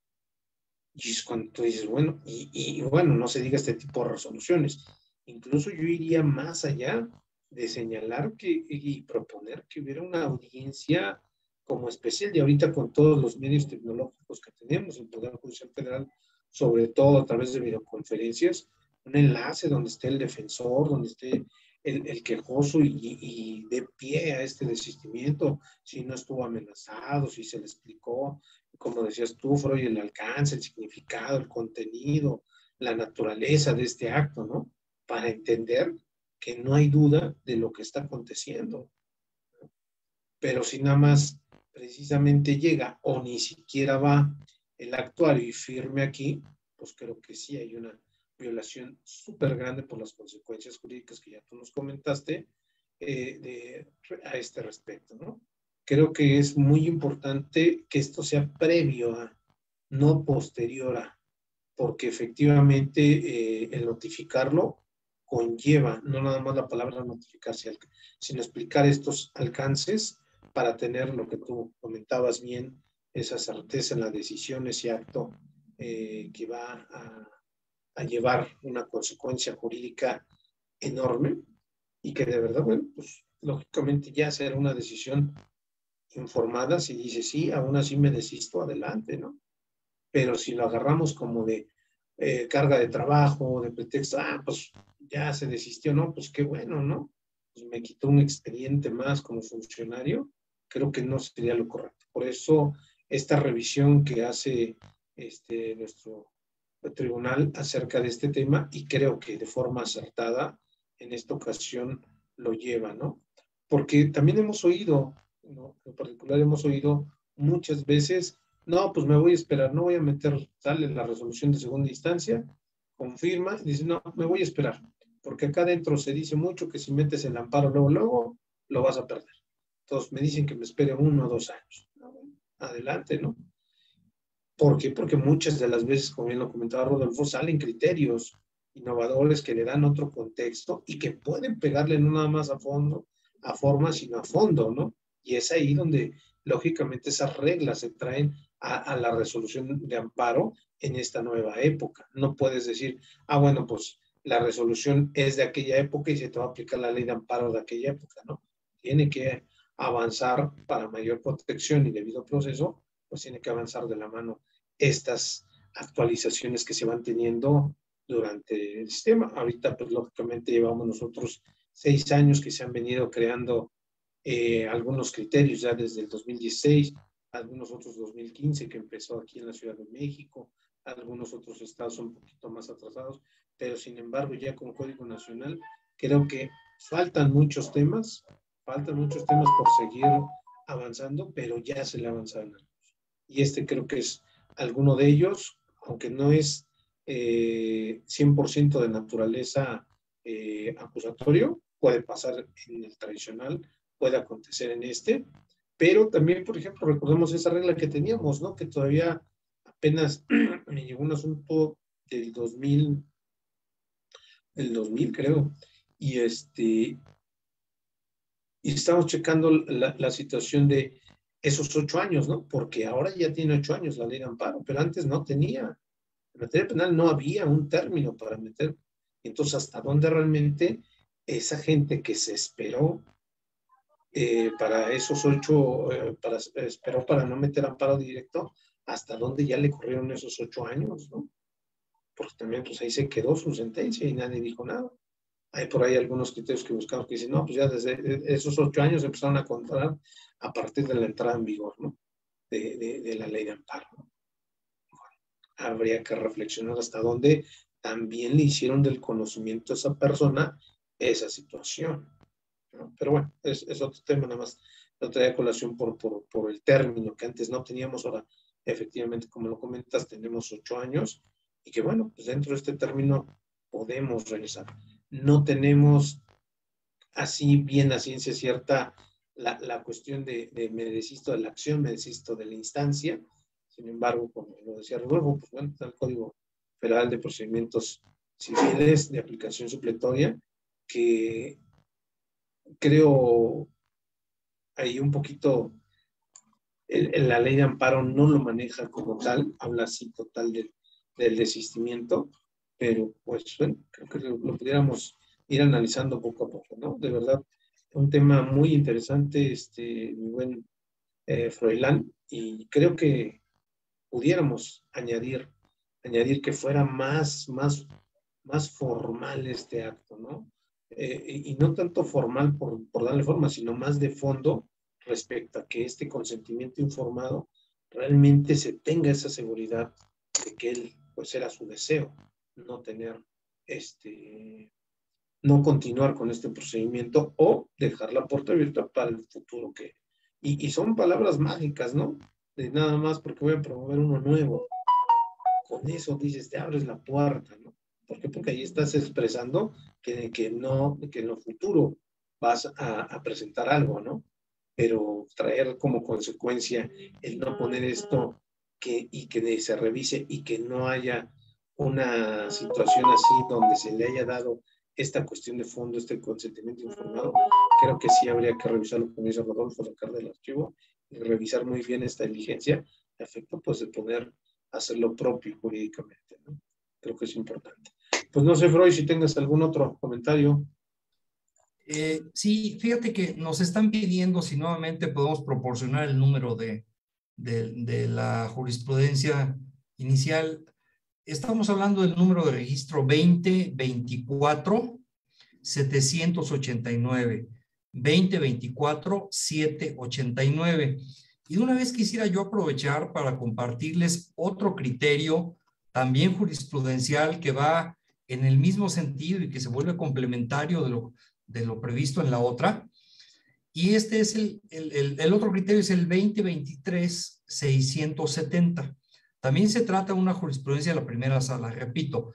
Y es cuando tú dices, bueno, y bueno, no se diga este tipo de resoluciones. Incluso yo iría más allá de señalar y proponer que hubiera una audiencia como especial, y ahorita con todos los medios tecnológicos que tenemos, el Poder Judicial Federal, sobre todo a través de videoconferencias, un enlace donde esté el defensor, donde esté el quejoso y dé pie a este desistimiento, si no estuvo amenazado, si se le explicó, como decías tú, Freud, el alcance, el significado, el contenido, la naturaleza de este acto, ¿no? Para entender que no hay duda de lo que está aconteciendo. Pero si nada más precisamente llega o ni siquiera va el actuario y firme aquí, pues creo que sí hay una violación súper grande por las consecuencias jurídicas que ya tú nos comentaste a este respecto, ¿no? Creo que es muy importante que esto sea previo a, no posterior a, porque efectivamente el notificarlo conlleva no nada más la palabra notificarse, sino explicar estos alcances para tener lo que tú comentabas bien, esa certeza en la decisión, ese acto que va a llevar una consecuencia jurídica enorme, y que de verdad, bueno, pues lógicamente ya será una decisión informada. Si dice sí, aún así me desisto, adelante, ¿no? Pero si lo agarramos como de carga de trabajo, de pretexto, pues ya se desistió, ¿no? Pues qué bueno, ¿no? Pues me quitó un expediente más como funcionario, creo que no sería lo correcto. Por eso, esta revisión que hace nuestro tribunal acerca de este tema, y creo que de forma acertada en esta ocasión lo lleva, ¿no? Porque también hemos oído, ¿no? En particular hemos oído muchas veces, no, pues me voy a esperar, no voy a meter, sale la resolución de segunda instancia, confirma, dice, no, me voy a esperar, porque acá adentro se dice mucho que si metes el amparo luego, lo vas a perder. Entonces me dicen que me espere 1 o 2 años. Adelante, ¿no? ¿Por qué? Porque muchas de las veces, como bien lo comentaba Rodolfo, salen criterios innovadores que le dan otro contexto y que pueden pegarle no nada más a fondo, a forma, sino a fondo, ¿no? Y es ahí donde, lógicamente, esas reglas se traen a la resolución de amparo en esta nueva época. No puedes decir, bueno, pues la resolución es de aquella época y se te va a aplicar la ley de amparo de aquella época, ¿no? Tiene que avanzar para mayor protección y debido proceso, pues tiene que avanzar de la mano estas actualizaciones que se van teniendo durante el sistema. Ahorita, pues lógicamente llevamos nosotros 6 años que se han venido creando algunos criterios ya desde el 2016, algunos otros 2015 que empezó aquí en la Ciudad de México, algunos otros estados un poquito más atrasados, pero sin embargo ya con Código Nacional creo que faltan muchos temas por seguir avanzando, pero ya se le avanzaron. Y creo que es alguno de ellos, aunque no es 100% de naturaleza acusatorio, puede pasar en el tradicional, puede acontecer en pero también, por ejemplo, recordemos esa regla que teníamos, ¿no? Que todavía apenas me llegó un asunto del 2000 creo, y y estamos checando la situación de esos 8 años, ¿no? Porque ahora ya tiene 8 años la ley de amparo, pero antes no tenía. En materia penal no había un término para meter. Entonces, ¿hasta dónde realmente esa gente que se esperó para esos 8, esperó para no meter amparo directo, hasta dónde ya le corrieron esos 8 años, ¿no? Porque también, pues ahí se quedó su sentencia y nadie dijo nada. Hay por ahí algunos criterios que buscamos que dicen, no, pues ya desde esos 8 años empezaron a contar a partir de la entrada en vigor, ¿no? De la ley de amparo, ¿no? Habría que reflexionar hasta dónde también le hicieron del conocimiento a esa persona esa situación, ¿no? Pero bueno, es otro tema, nada más lo traía a colación por el término que antes no teníamos, ahora efectivamente, como lo comentas, tenemos 8 años y que bueno, pues dentro de este término podemos realizar. No tenemos así bien a ciencia cierta la cuestión de me desisto de la acción, me desisto de la instancia. Sin embargo, como lo decía Rodolfo, pues bueno, está el Código Federal de Procedimientos Civiles de aplicación supletoria, que creo ahí un poquito la ley de amparo no lo maneja como tal, habla así total del desistimiento, pero pues bueno, creo que lo pudiéramos ir analizando poco a poco, ¿no? De verdad, un tema muy interesante, mi buen Froilán, y creo que pudiéramos añadir que fuera más formal este acto, ¿no? Y no tanto formal por darle forma, sino más de fondo respecto a que este consentimiento informado realmente se tenga esa seguridad de que él, pues era su deseo, no tener no continuar con este procedimiento o dejar la puerta abierta para el futuro y son palabras mágicas, ¿no? De nada más porque voy a promover uno nuevo. Con eso dices, te abres la puerta, ¿no? ¿Por qué? Porque ahí estás expresando que en lo futuro vas a presentar algo, ¿no? Pero traer como consecuencia el no poner esto y que se revise y que no haya una situación así donde se le haya dado esta cuestión de fondo, este consentimiento informado, creo que sí habría que revisarlo, como dice Rodolfo, sacar del archivo y revisar muy bien esta diligencia, a efecto pues de poder hacer lo propio jurídicamente, ¿no? Creo que es importante. Pues no sé, Freud, si tengas algún otro comentario. Sí, fíjate que nos están pidiendo si nuevamente podemos proporcionar el número de la jurisprudencia inicial. Estamos hablando del número de registro 2024-789. 2024-789. Y de una vez quisiera yo aprovechar para compartirles otro criterio también jurisprudencial que va en el mismo sentido y que se vuelve complementario de lo previsto en la otra. Y este es el otro criterio, es el 2023-670. También se trata de una jurisprudencia de la primera sala, repito,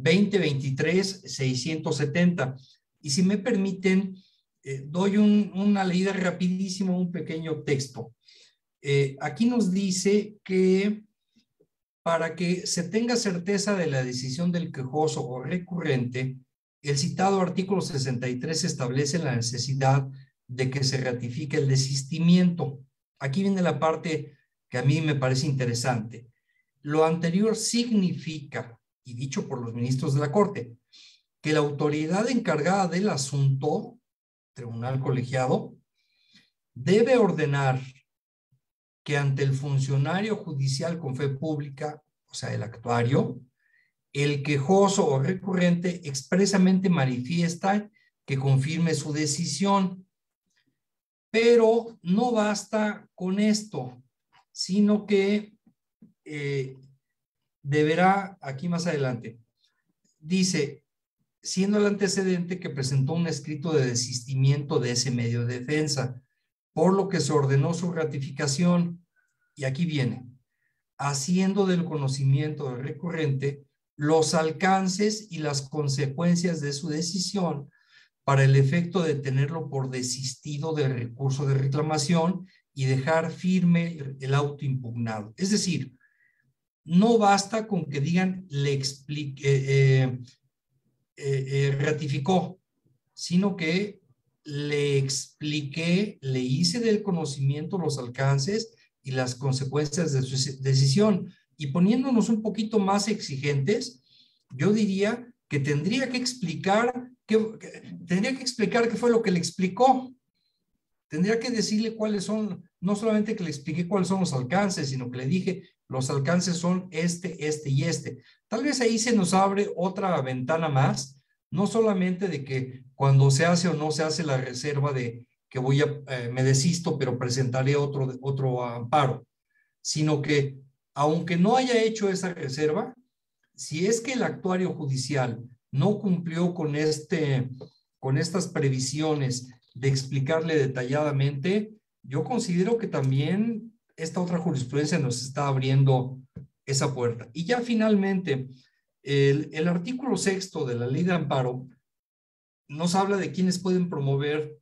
2023-670. Y si me permiten, doy una leída rapidísimo, un pequeño texto. Aquí nos dice que para que se tenga certeza de la decisión del quejoso o recurrente, el citado artículo 63 establece la necesidad de que se ratifique el desistimiento. Aquí viene la parte que a mí me parece interesante. Lo anterior significa, y dicho por los ministros de la Corte, que la autoridad encargada del asunto, tribunal colegiado, debe ordenar que ante el funcionario judicial con fe pública, o sea, el actuario, el quejoso o recurrente expresamente manifiesta que confirme su decisión. Pero no basta con esto, sino que deberá, aquí más adelante, dice, siendo el antecedente que presentó un escrito de desistimiento de ese medio de defensa, por lo que se ordenó su ratificación, y aquí viene, haciendo del conocimiento del recurrente los alcances y las consecuencias de su decisión para el efecto de tenerlo por desistido del recurso de reclamación y dejar firme el auto impugnado. Es decir, no basta con que digan ratificó, sino que le expliqué, le hice del conocimiento los alcances y las consecuencias de su decisión. Y poniéndonos un poquito más exigentes, yo diría que tendría que explicar qué fue lo que le explicó. Tendría que decirle cuáles son, no solamente que le expliqué cuáles son los alcances, sino que le dije, los alcances son este y este. Tal vez ahí se nos abre otra ventana más, no solamente de que cuando se hace o no se hace la reserva de que me desisto, pero presentaré otro amparo, sino que aunque no haya hecho esa reserva, si es que el actuario judicial no cumplió con estas previsiones de explicarle detalladamente, yo considero que también esta otra jurisprudencia nos está abriendo esa puerta. Y ya finalmente, el artículo 6 de la ley de amparo nos habla de quienes pueden promover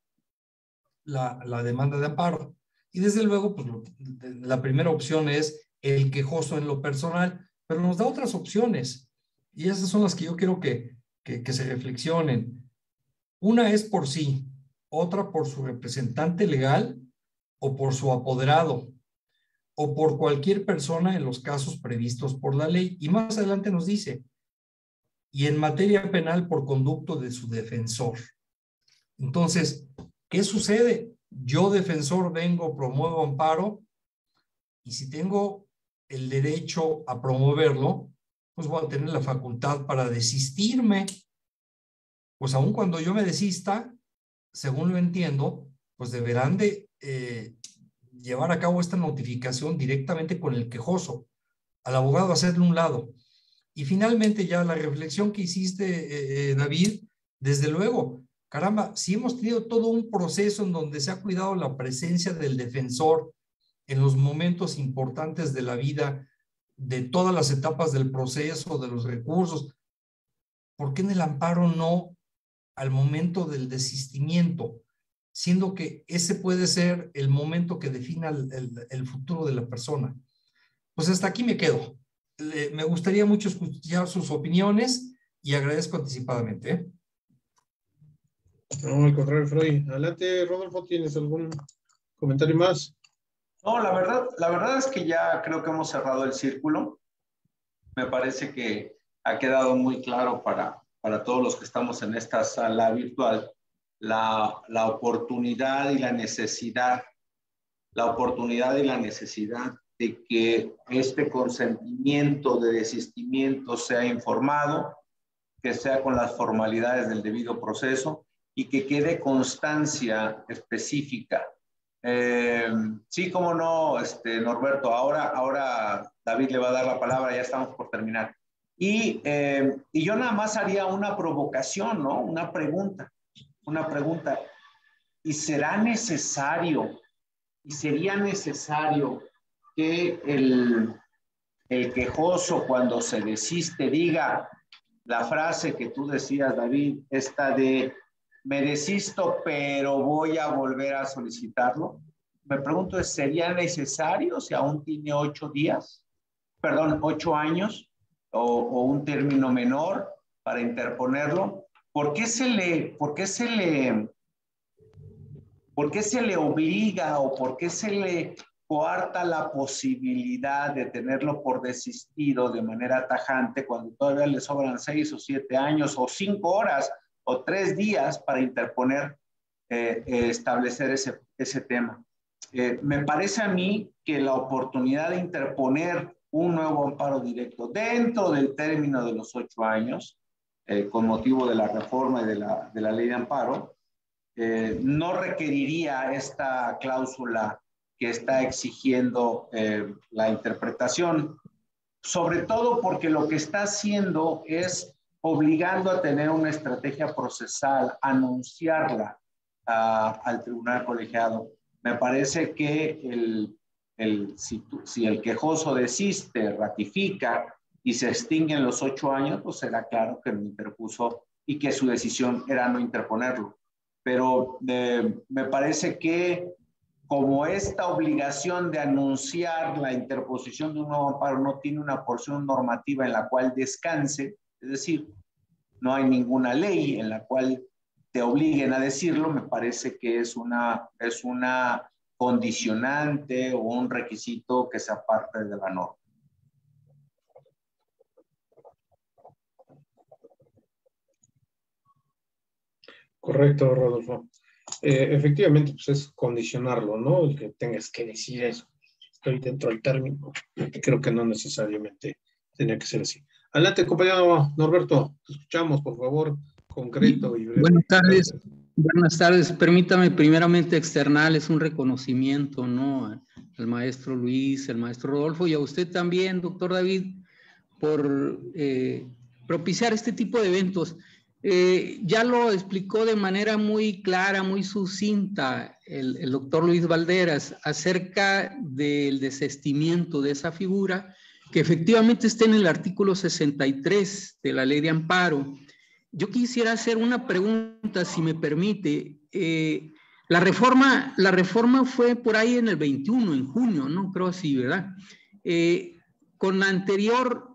la demanda de amparo. Y desde luego, pues la primera opción es el quejoso en lo personal, pero nos da otras opciones. Y esas son las que yo quiero que se reflexionen. Una es por sí, otra por su representante legal o por su apoderado o por cualquier persona en los casos previstos por la ley. Y más adelante nos dice, y en materia penal por conducto de su defensor. Entonces, ¿qué sucede? Yo, defensor, vengo, promuevo amparo, y si tengo el derecho a promoverlo, pues voy a tener la facultad para desistirme. Pues aun cuando yo me desista, según lo entiendo, pues deberán de llevar a cabo esta notificación directamente con el quejoso, al abogado hacerle un lado. Y finalmente ya la reflexión que hiciste, David, desde luego, caramba, si hemos tenido todo un proceso en donde se ha cuidado la presencia del defensor en los momentos importantes de la vida, de todas las etapas del proceso, de los recursos, ¿por qué en el amparo no al momento del desistimiento? Siendo que ese puede ser el momento que defina el futuro de la persona. Pues hasta aquí me quedo. Me gustaría mucho escuchar sus opiniones y agradezco anticipadamente, ¿eh? No, al contrario, Freud. Adelante, Rodolfo, ¿tienes algún comentario más? No, la verdad es que ya creo que hemos cerrado el círculo. Me parece que ha quedado muy claro para todos los que estamos en esta sala virtual la oportunidad y la necesidad de que este consentimiento de desistimiento sea informado, que sea con las formalidades del debido proceso y que quede constancia específica. Sí, cómo no, Norberto, ahora David le va a dar la palabra, ya estamos por terminar. Y yo nada más haría una provocación, ¿no? Una pregunta. ¿Y sería necesario que el quejoso cuando se desiste diga la frase que tú decías, David, esta de me desisto, pero voy a volver a solicitarlo? Me pregunto, ¿sería necesario si aún tiene 8 años o un término menor para interponerlo? ¿Por qué se le obliga o por qué se le coarta la posibilidad de tenerlo por desistido de manera tajante cuando todavía le sobran 6 o 7 años o 5 horas o 3 días para interponer, establecer ese tema? Me parece a mí que la oportunidad de interponer un nuevo amparo directo dentro del término de los 8 años, con motivo de la reforma y de la ley de amparo, no requeriría esta cláusula que está exigiendo la interpretación, sobre todo porque lo que está haciendo es obligando a tener una estrategia procesal, anunciarla al tribunal colegiado. Me parece que si el quejoso desiste, ratifica y se extinguen los 8 años, pues será claro que no interpuso y que su decisión era no interponerlo. Pero me parece que como esta obligación de anunciar la interposición de un nuevo amparo no tiene una porción normativa en la cual descanse, es decir, no hay ninguna ley en la cual te obliguen a decirlo, me parece que es una condicionante o un requisito que sea parte de la norma. Correcto, Rodolfo. Efectivamente, pues es condicionarlo, ¿no? El que tengas que decir eso. Estoy dentro del término. Creo que no necesariamente tenía que ser así. Adelante, compañero Norberto. Te escuchamos, por favor, concreto y breve. Buenas tardes. Gracias. Buenas tardes. Permítame primeramente externarles un reconocimiento, ¿no? Al maestro Luis, al maestro Rodolfo y a usted también, doctor David, por propiciar este tipo de eventos. Ya lo explicó de manera muy clara, muy sucinta el doctor Luis Valderas acerca del desistimiento de esa figura, que efectivamente está en el artículo 63 de la ley de amparo. Yo quisiera hacer una pregunta, si me permite. La reforma fue por ahí en el 21, en junio, ¿no? Creo así, ¿verdad? Con la anterior,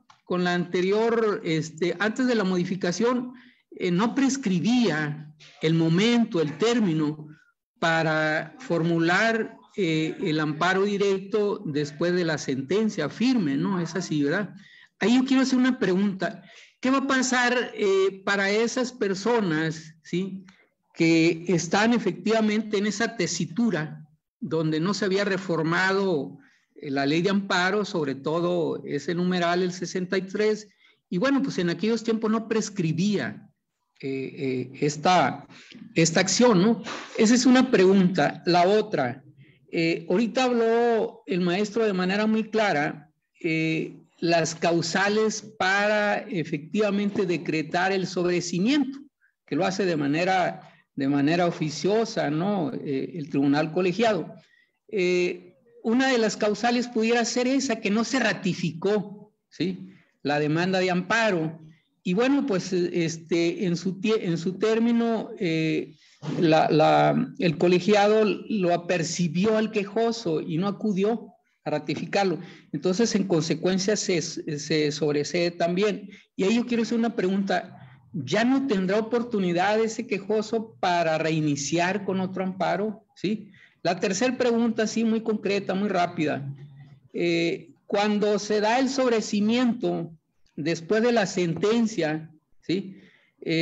antes de la modificación, no prescribía el momento, el término para formular el amparo directo después de la sentencia firme, ¿no? Es así, ¿verdad? Ahí yo quiero hacer una pregunta. ¿Qué va a pasar para esas personas, ¿sí?, que están efectivamente en esa tesitura donde no se había reformado la ley de amparo, sobre todo ese numeral, el 63, y bueno, pues en aquellos tiempos no prescribía esta acción, ¿no? Esa es una pregunta. La otra, ahorita habló el maestro de manera muy clara, las causales para efectivamente decretar el sobreseimiento, que lo hace de manera oficiosa, ¿no? El tribunal colegiado. Una de las causales pudiera ser esa, que no se ratificó, ¿sí?, la demanda de amparo. Y bueno, pues en su término, el colegiado lo apercibió al quejoso y no acudió a ratificarlo. Entonces, en consecuencia, se sobresee también. Y ahí yo quiero hacer una pregunta. ¿Ya no tendrá oportunidad ese quejoso para reiniciar con otro amparo? ¿Sí? La tercera pregunta, sí, muy concreta, muy rápida. Cuando se da el sobreseimiento después de la sentencia, ¿sí?,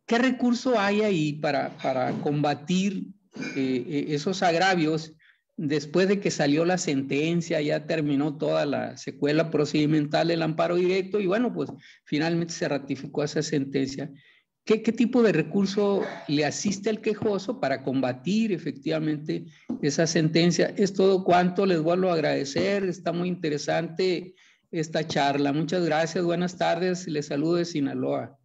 ¿qué recurso hay ahí para combatir esos agravios después de que salió la sentencia, ya terminó toda la secuela procedimental del amparo directo y bueno, pues finalmente se ratificó esa sentencia? ¿Qué tipo de recurso le asiste al quejoso para combatir efectivamente esa sentencia? Es todo cuanto, les vuelvo a agradecer, está muy interesante esta charla. Muchas gracias, buenas tardes, les saludo de Sinaloa.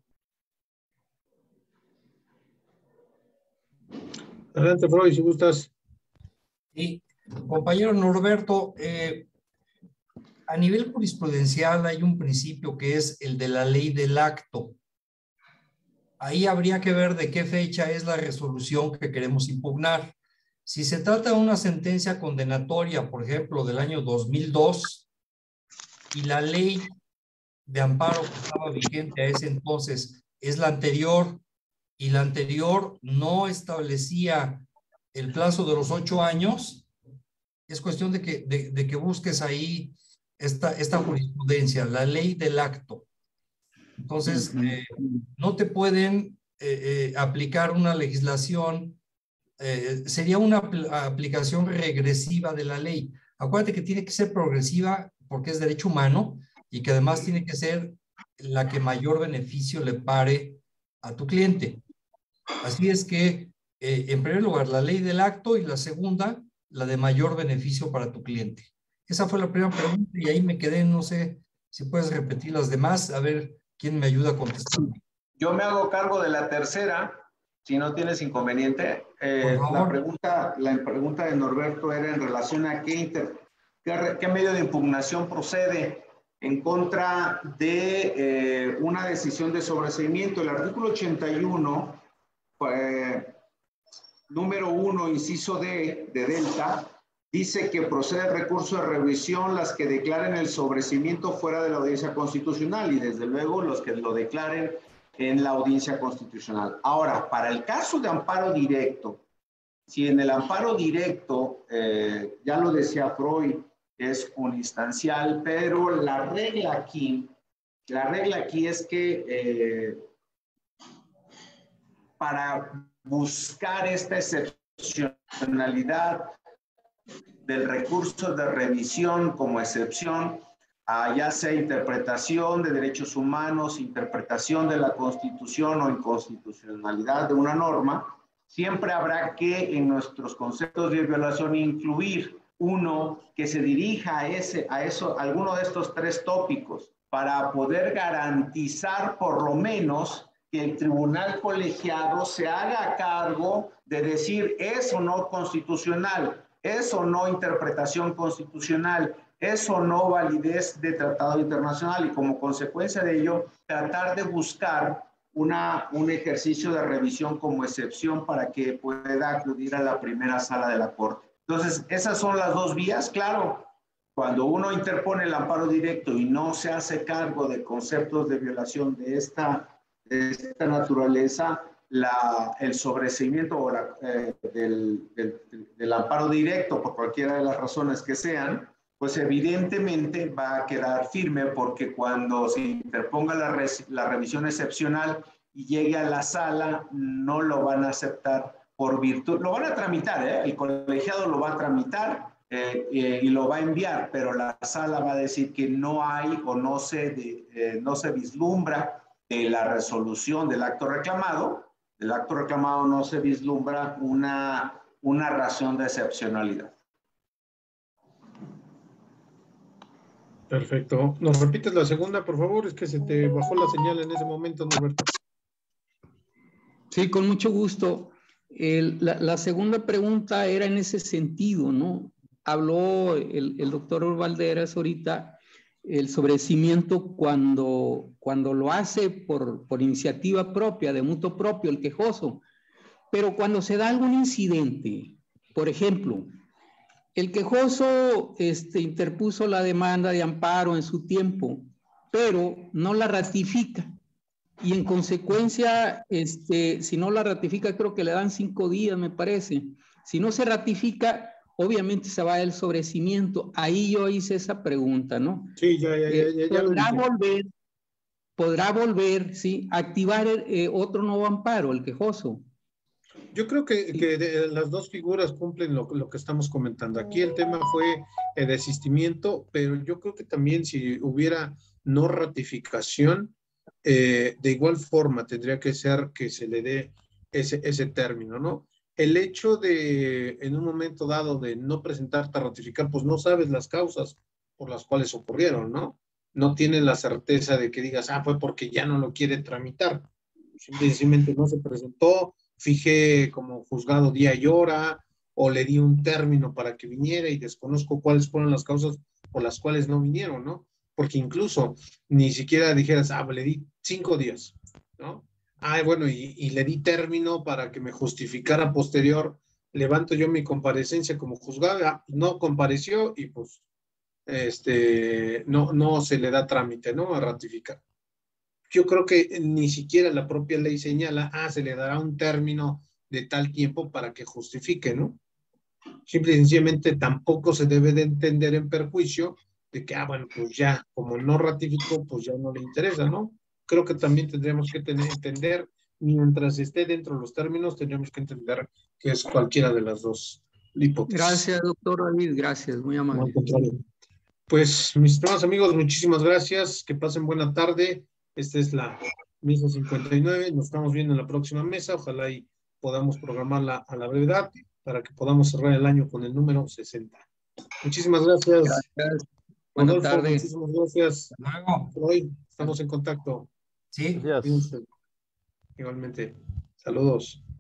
Adelante, Freud, si gustas. Sí, compañero Norberto, a nivel jurisprudencial hay un principio que es el de la ley del acto. Ahí habría que ver de qué fecha es la resolución que queremos impugnar. Si se trata de una sentencia condenatoria, por ejemplo, del año 2002, y la ley de amparo que estaba vigente a ese entonces es la anterior, y la anterior no establecía el plazo de los 8 años, es cuestión de que busques ahí esta jurisprudencia, la ley del acto. Entonces, no te pueden aplicar una legislación, sería una aplicación regresiva de la ley. Acuérdate que tiene que ser progresiva porque es derecho humano y que además tiene que ser la que mayor beneficio le pare a tu cliente. Así es que, en primer lugar, la ley del acto y la segunda, la de mayor beneficio para tu cliente. Esa fue la primera pregunta y ahí me quedé, no sé si puedes repetir las demás, a ver quién me ayuda a contestar. Yo me hago cargo de la tercera, si no tienes inconveniente. La pregunta de Norberto era en relación a qué medio de impugnación procede en contra de una decisión de sobreseimiento. El artículo 81, número 1, inciso D, de Delta, dice que procede el recurso de revisión las que declaren el sobreseimiento fuera de la audiencia constitucional y desde luego los que lo declaren en la audiencia constitucional. Ahora, para el caso de amparo directo, si en el amparo directo, ya lo decía Freud, es unistancial, pero la regla aquí es que para buscar esta excepcionalidad del recurso de revisión como excepción, ya sea interpretación de derechos humanos, interpretación de la Constitución o inconstitucionalidad de una norma, siempre habrá que en nuestros conceptos de violación incluir uno que se dirija a alguno de estos tres tópicos para poder garantizar por lo menos que el tribunal colegiado se haga cargo de decir es o no constitucional, es o no interpretación constitucional, es o no validez de tratado internacional y como consecuencia de ello tratar de buscar un ejercicio de revisión como excepción para que pueda acudir a la primera sala de la Corte. Entonces, esas son las dos vías. Claro, cuando uno interpone el amparo directo y no se hace cargo de conceptos de violación de esta naturaleza, el sobreseimiento del amparo directo, por cualquiera de las razones que sean, pues evidentemente va a quedar firme porque cuando se interponga la revisión excepcional y llegue a la sala, no lo van a aceptar por virtud, lo van a tramitar, el colegiado lo va a tramitar y lo va a enviar, pero la sala va a decir que no hay o no se vislumbra de la resolución del acto reclamado no se vislumbra una razón de excepcionalidad. Perfecto. ¿Nos repites la segunda, por favor? Es que se te bajó la señal en ese momento, Norberto. Sí, con mucho gusto. La segunda pregunta era en ese sentido, ¿no? Habló el doctor Valderas ahorita el sobreseimiento cuando lo hace por iniciativa propia, de mutuo propio, el quejoso. Pero cuando se da algún incidente, por ejemplo, el quejoso interpuso la demanda de amparo en su tiempo, pero no la ratifica. Y en consecuencia, si no la ratifica, creo que le dan 5 días, me parece. Si no se ratifica, obviamente se va el sobreseimiento. Ahí yo hice esa pregunta, ¿no? Sí, ya. podrá volver, ¿sí?, a activar otro nuevo amparo, el quejoso. Yo creo que las dos figuras cumplen lo que estamos comentando. Aquí el tema fue el desistimiento, pero yo creo que también si hubiera no ratificación, de igual forma tendría que ser que se le dé ese término, ¿no? El hecho de, en un momento dado, de no presentarte a ratificar, pues no sabes las causas por las cuales ocurrieron, ¿no? No tienes la certeza de que digas, fue porque ya no lo quiere tramitar. Simplemente no se presentó, fijé como juzgado día y hora, o le di un término para que viniera y desconozco cuáles fueron las causas por las cuales no vinieron, ¿no? Porque incluso ni siquiera dijeras, le di 5 días, ¿no? Bueno, y le di término para que me justificara posterior, levanto yo mi comparecencia como juzgado, no compareció y pues no se le da trámite, ¿no? A ratificar. Yo creo que ni siquiera la propia ley señala, se le dará un término de tal tiempo para que justifique, ¿no? Simple y sencillamente tampoco se debe de entender en perjuicio de que, bueno, pues ya, como no ratificó, pues ya no le interesa, ¿no? Creo que también tendríamos que entender, mientras esté dentro de los términos, tendríamos que entender que es cualquiera de las dos hipótesis. Gracias, doctor David, gracias, muy amable. No, al contrario. Pues, mis estimados amigos, muchísimas gracias, que pasen buena tarde. Esta es la mesa 59, nos estamos viendo en la próxima mesa, ojalá y podamos programarla a la brevedad para que podamos cerrar el año con el número 60. Muchísimas gracias. Gracias. Buenas tardes. Muchísimas gracias. Hasta luego. Hoy estamos en contacto. Sí. Igualmente. Saludos.